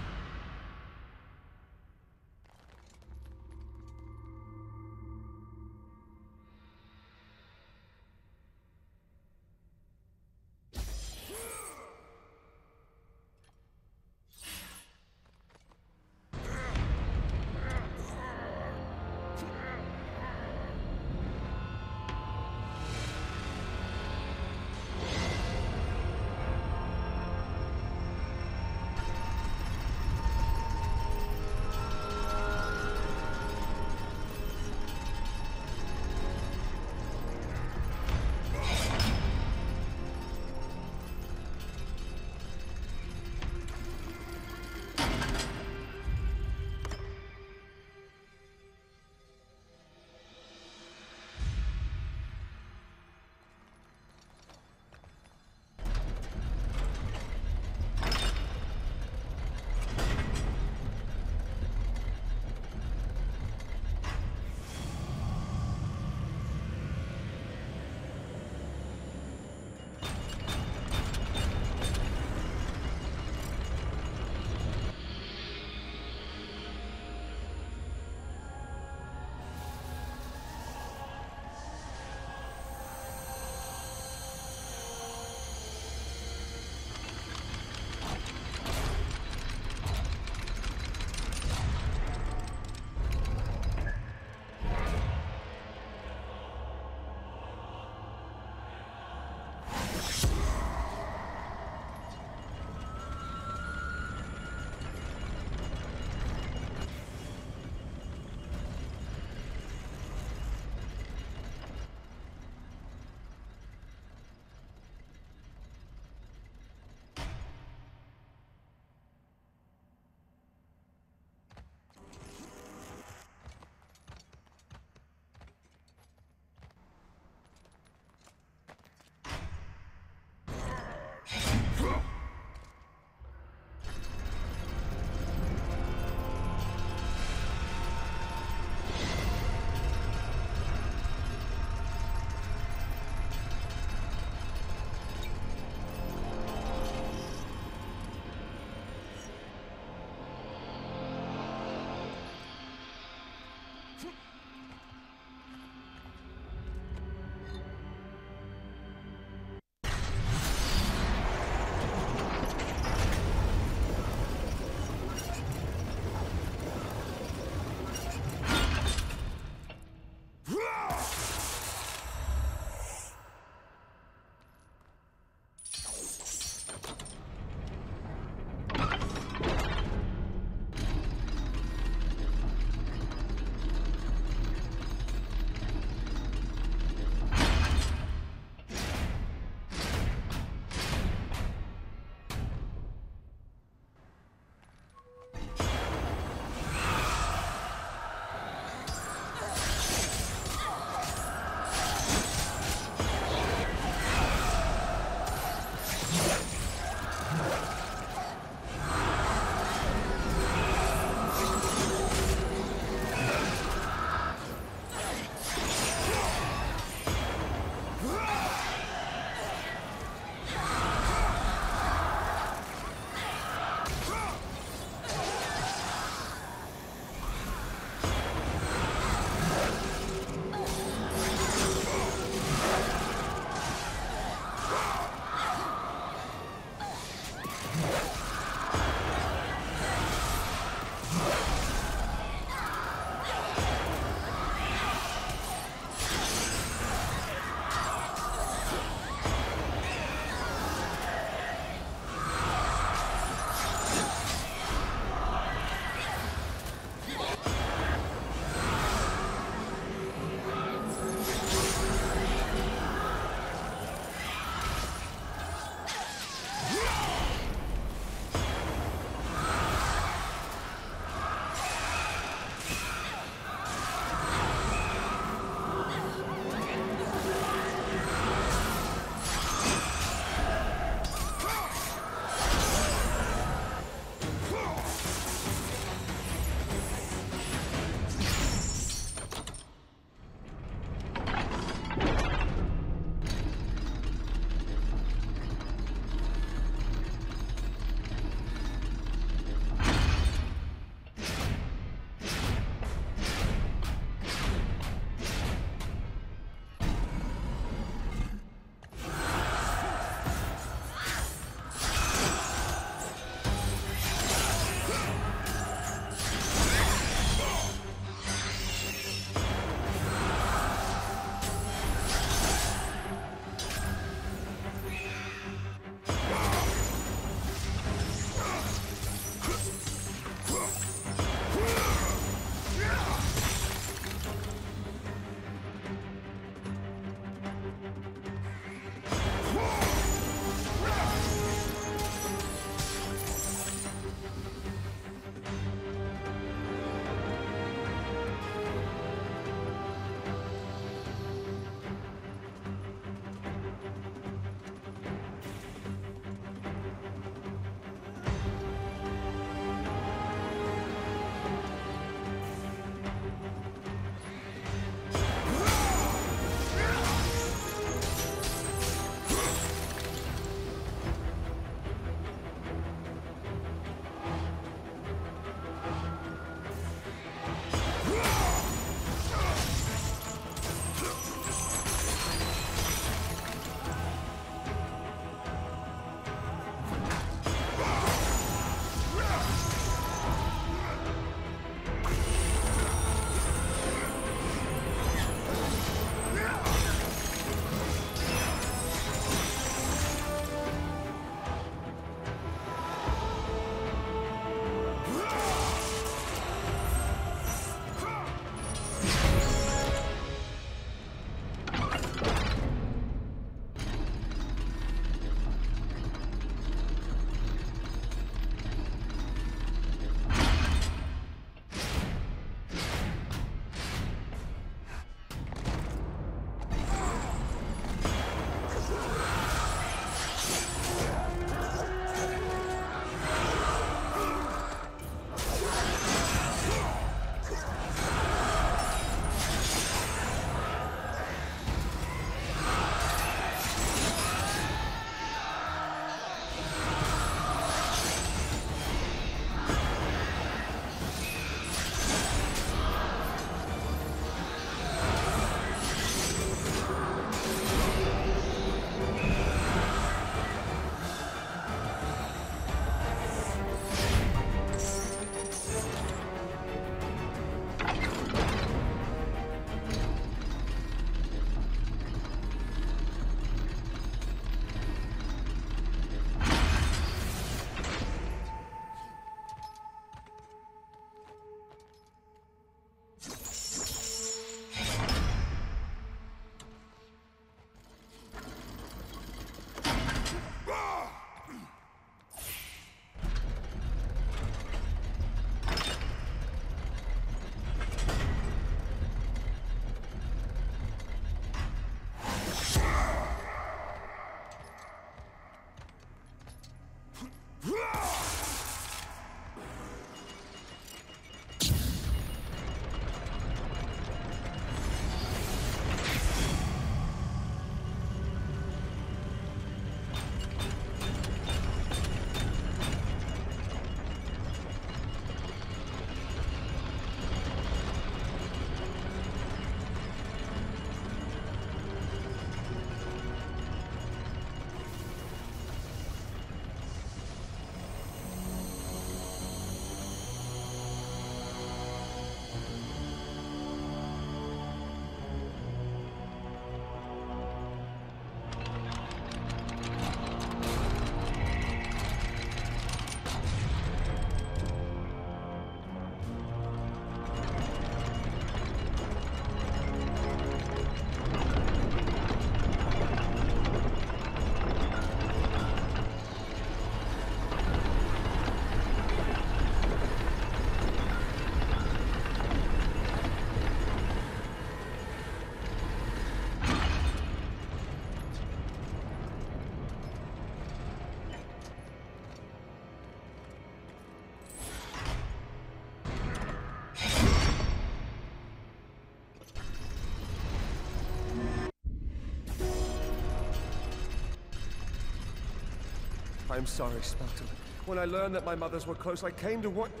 I'm sorry, Spartan. When I learned that my mothers were close, I came to what...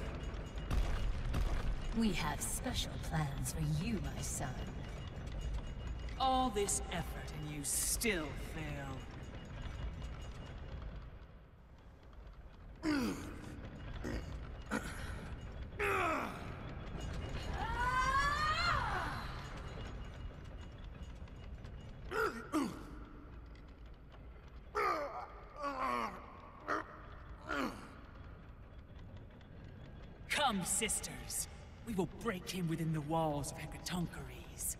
We have special plans for you, my son. All this effort and you still fail. Come, sisters. We will break him within the walls of Hecatonchires.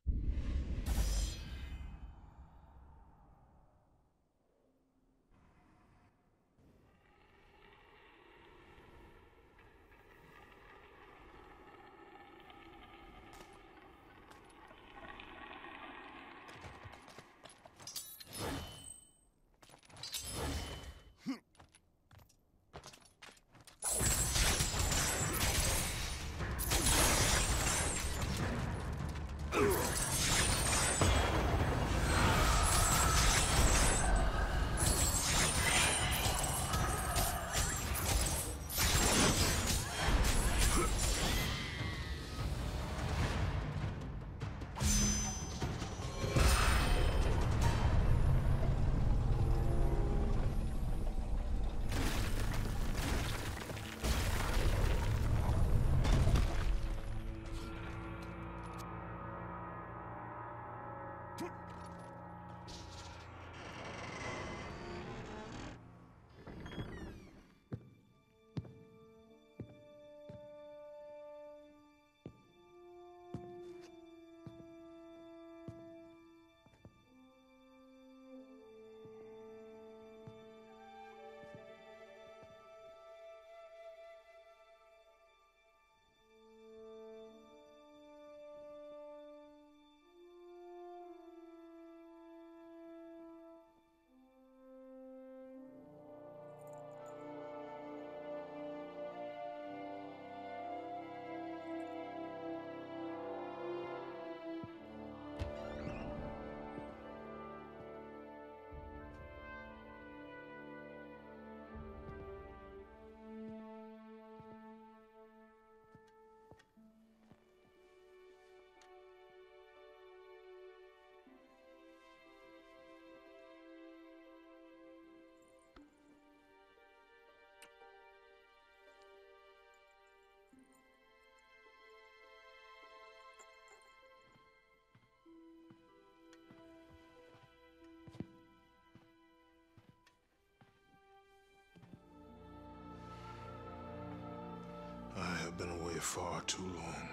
I have been away far too long.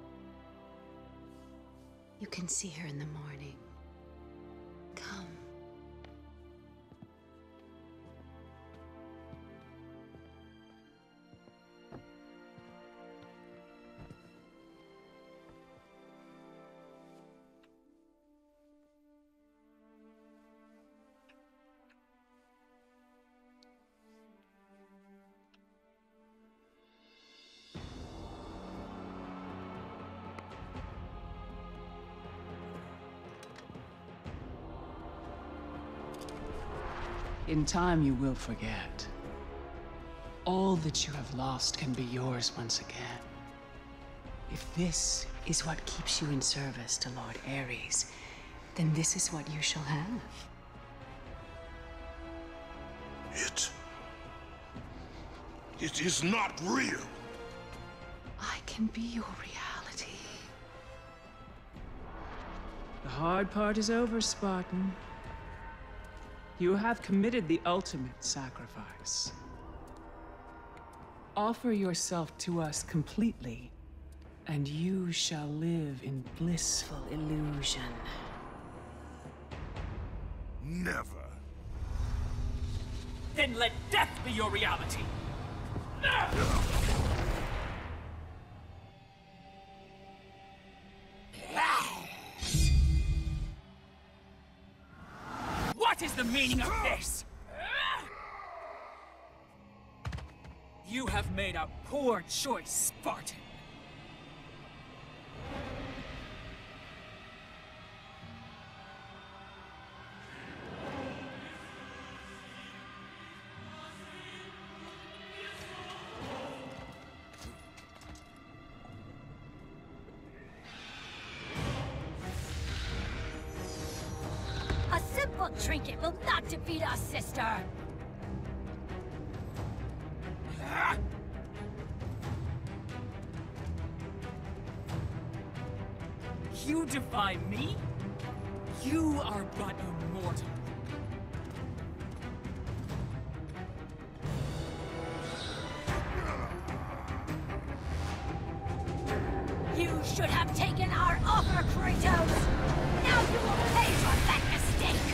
You can see her in the morning. Come. In time, you will forget. All that you have lost can be yours once again. If this is what keeps you in service to Lord Ares, then this is what you shall have. It is not real. I can be your reality. The hard part is over, Spartan. You have committed the ultimate sacrifice. Offer yourself to us completely, and you shall live in blissful illusion. Never. Then let death be your reality! What is the meaning of this? You have made a poor choice, Spartan. trinket will not defeat us, sister! You defy me? You are but immortal. You should have taken our offer, Kratos! Now you will pay for that mistake!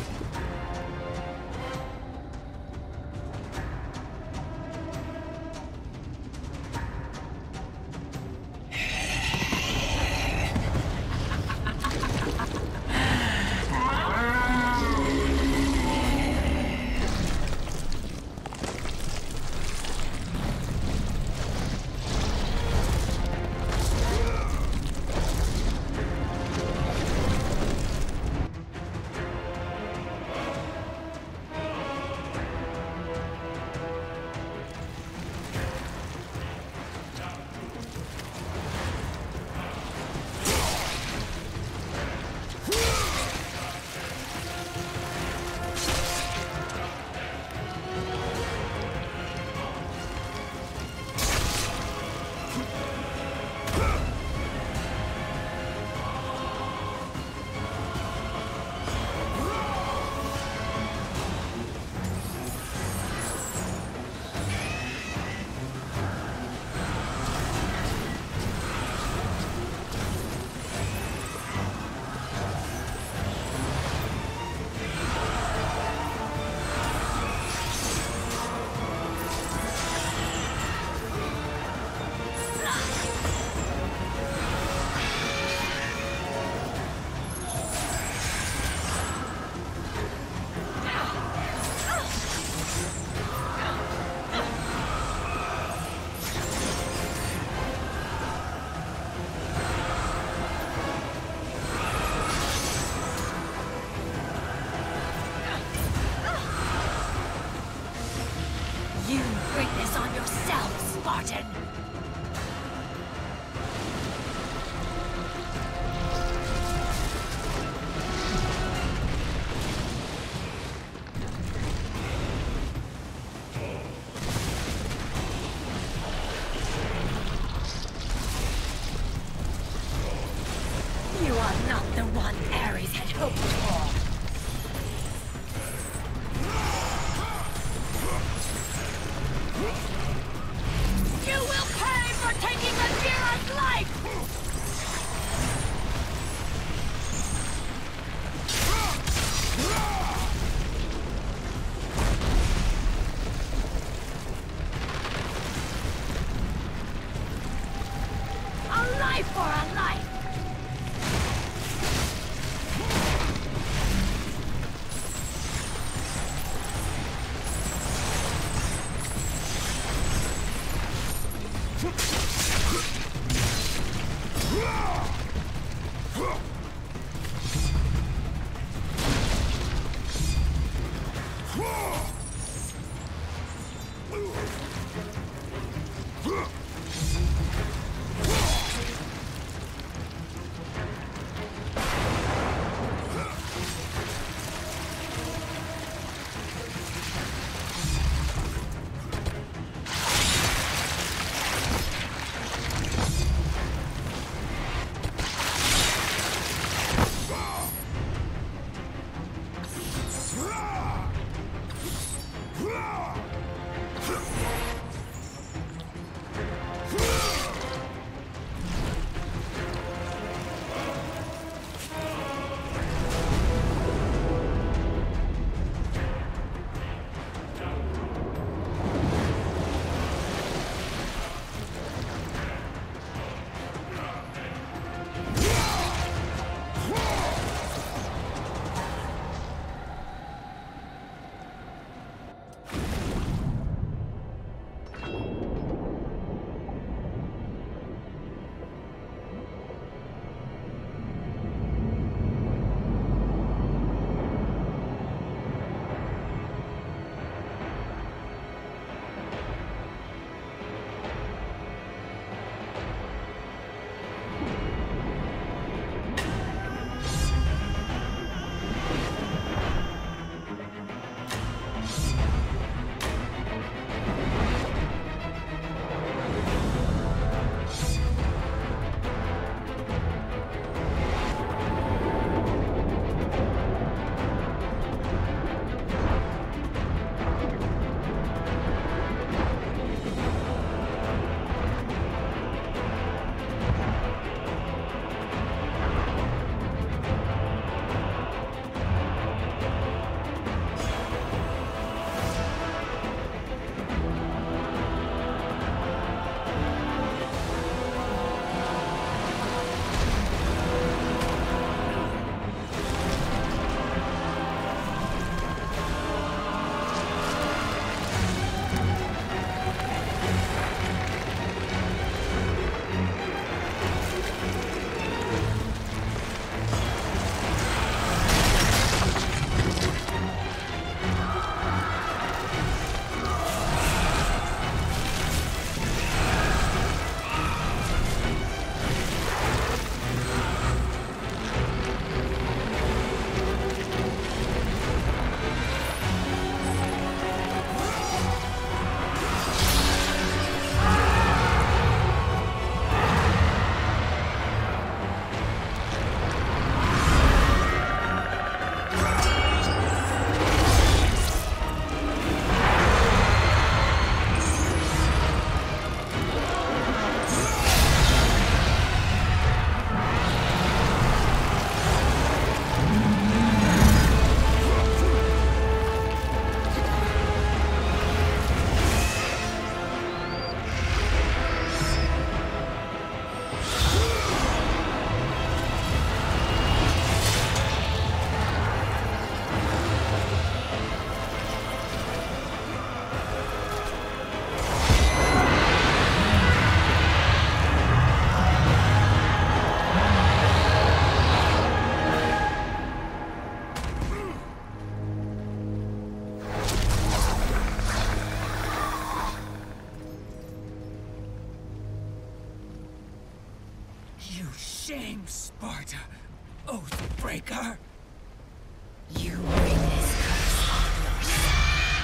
You shame Sparta, oath breaker! You bring this curse on yourself.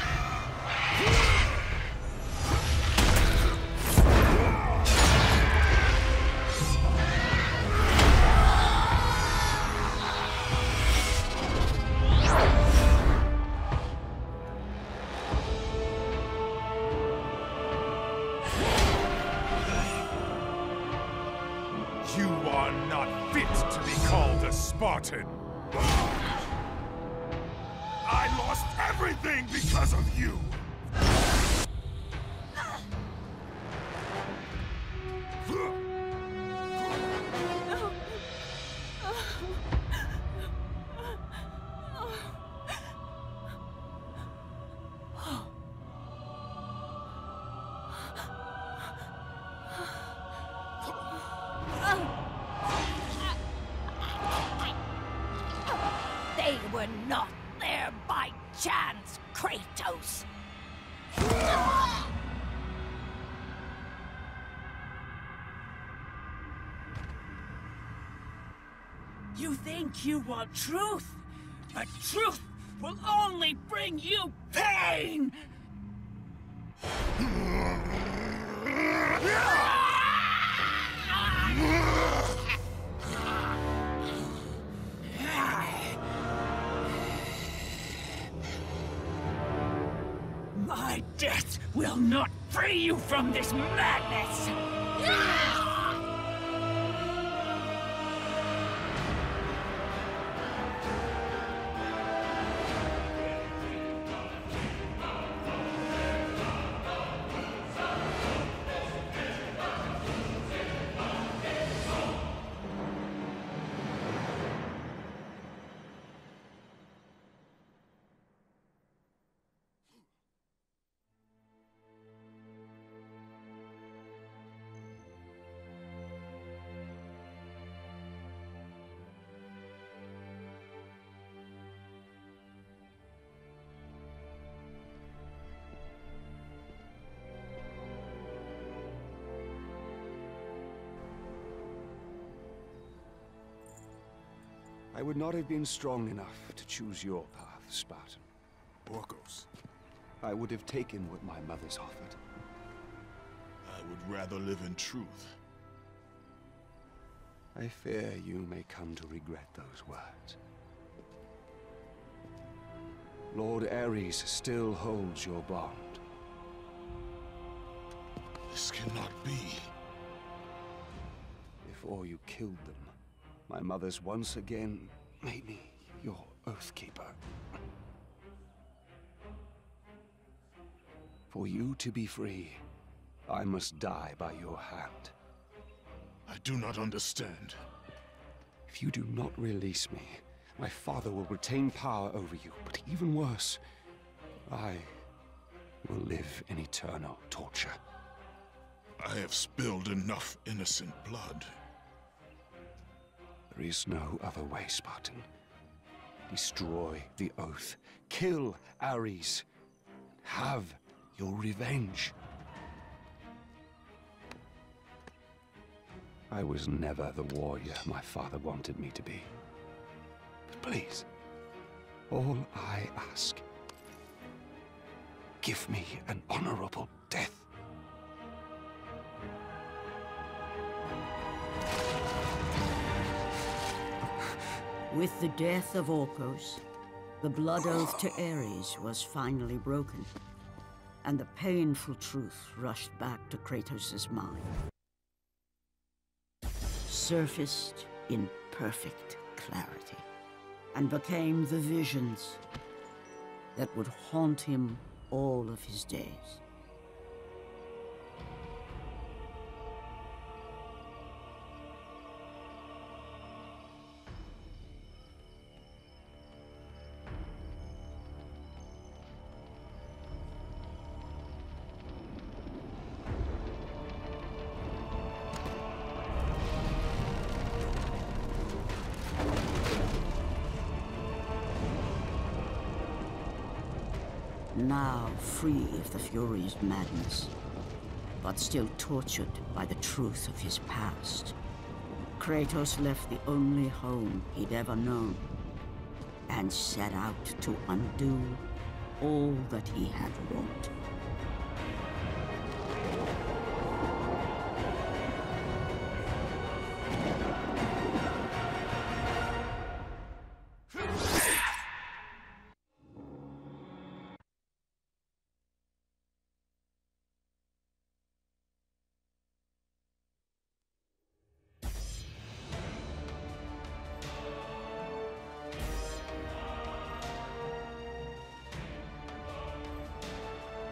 You are not fit to be called a Spartan! I lost everything because of you! They were not there by chance, Kratos! You think you want truth, but truth will only bring you pain! My death will not free you from this madness! I would not have been strong enough to choose your path, Spartan. Orcos. I would have taken what my mother's offered. I would rather live in truth. I fear you may come to regret those words. Lord Ares still holds your bond. This cannot be. Before you killed them, my mother's once again made me your Oathkeeper. For you to be free, I must die by your hand. I do not understand. If you do not release me, my father will retain power over you, but even worse, I will live in eternal torture. I have spilled enough innocent blood. There is no other way, Spartan. Destroy the Oath. Kill Ares. Have your revenge. I was never the warrior my father wanted me to be. But please, all I ask, give me an honorable death. With the death of Orcos, the blood oath to Ares was finally broken, and the painful truth rushed back to Kratos' mind. Surfaced in perfect clarity, and became the visions that would haunt him all of his days. Now free of the Fury's madness, but still tortured by the truth of his past, Kratos left the only home he'd ever known and set out to undo all that he had wrought.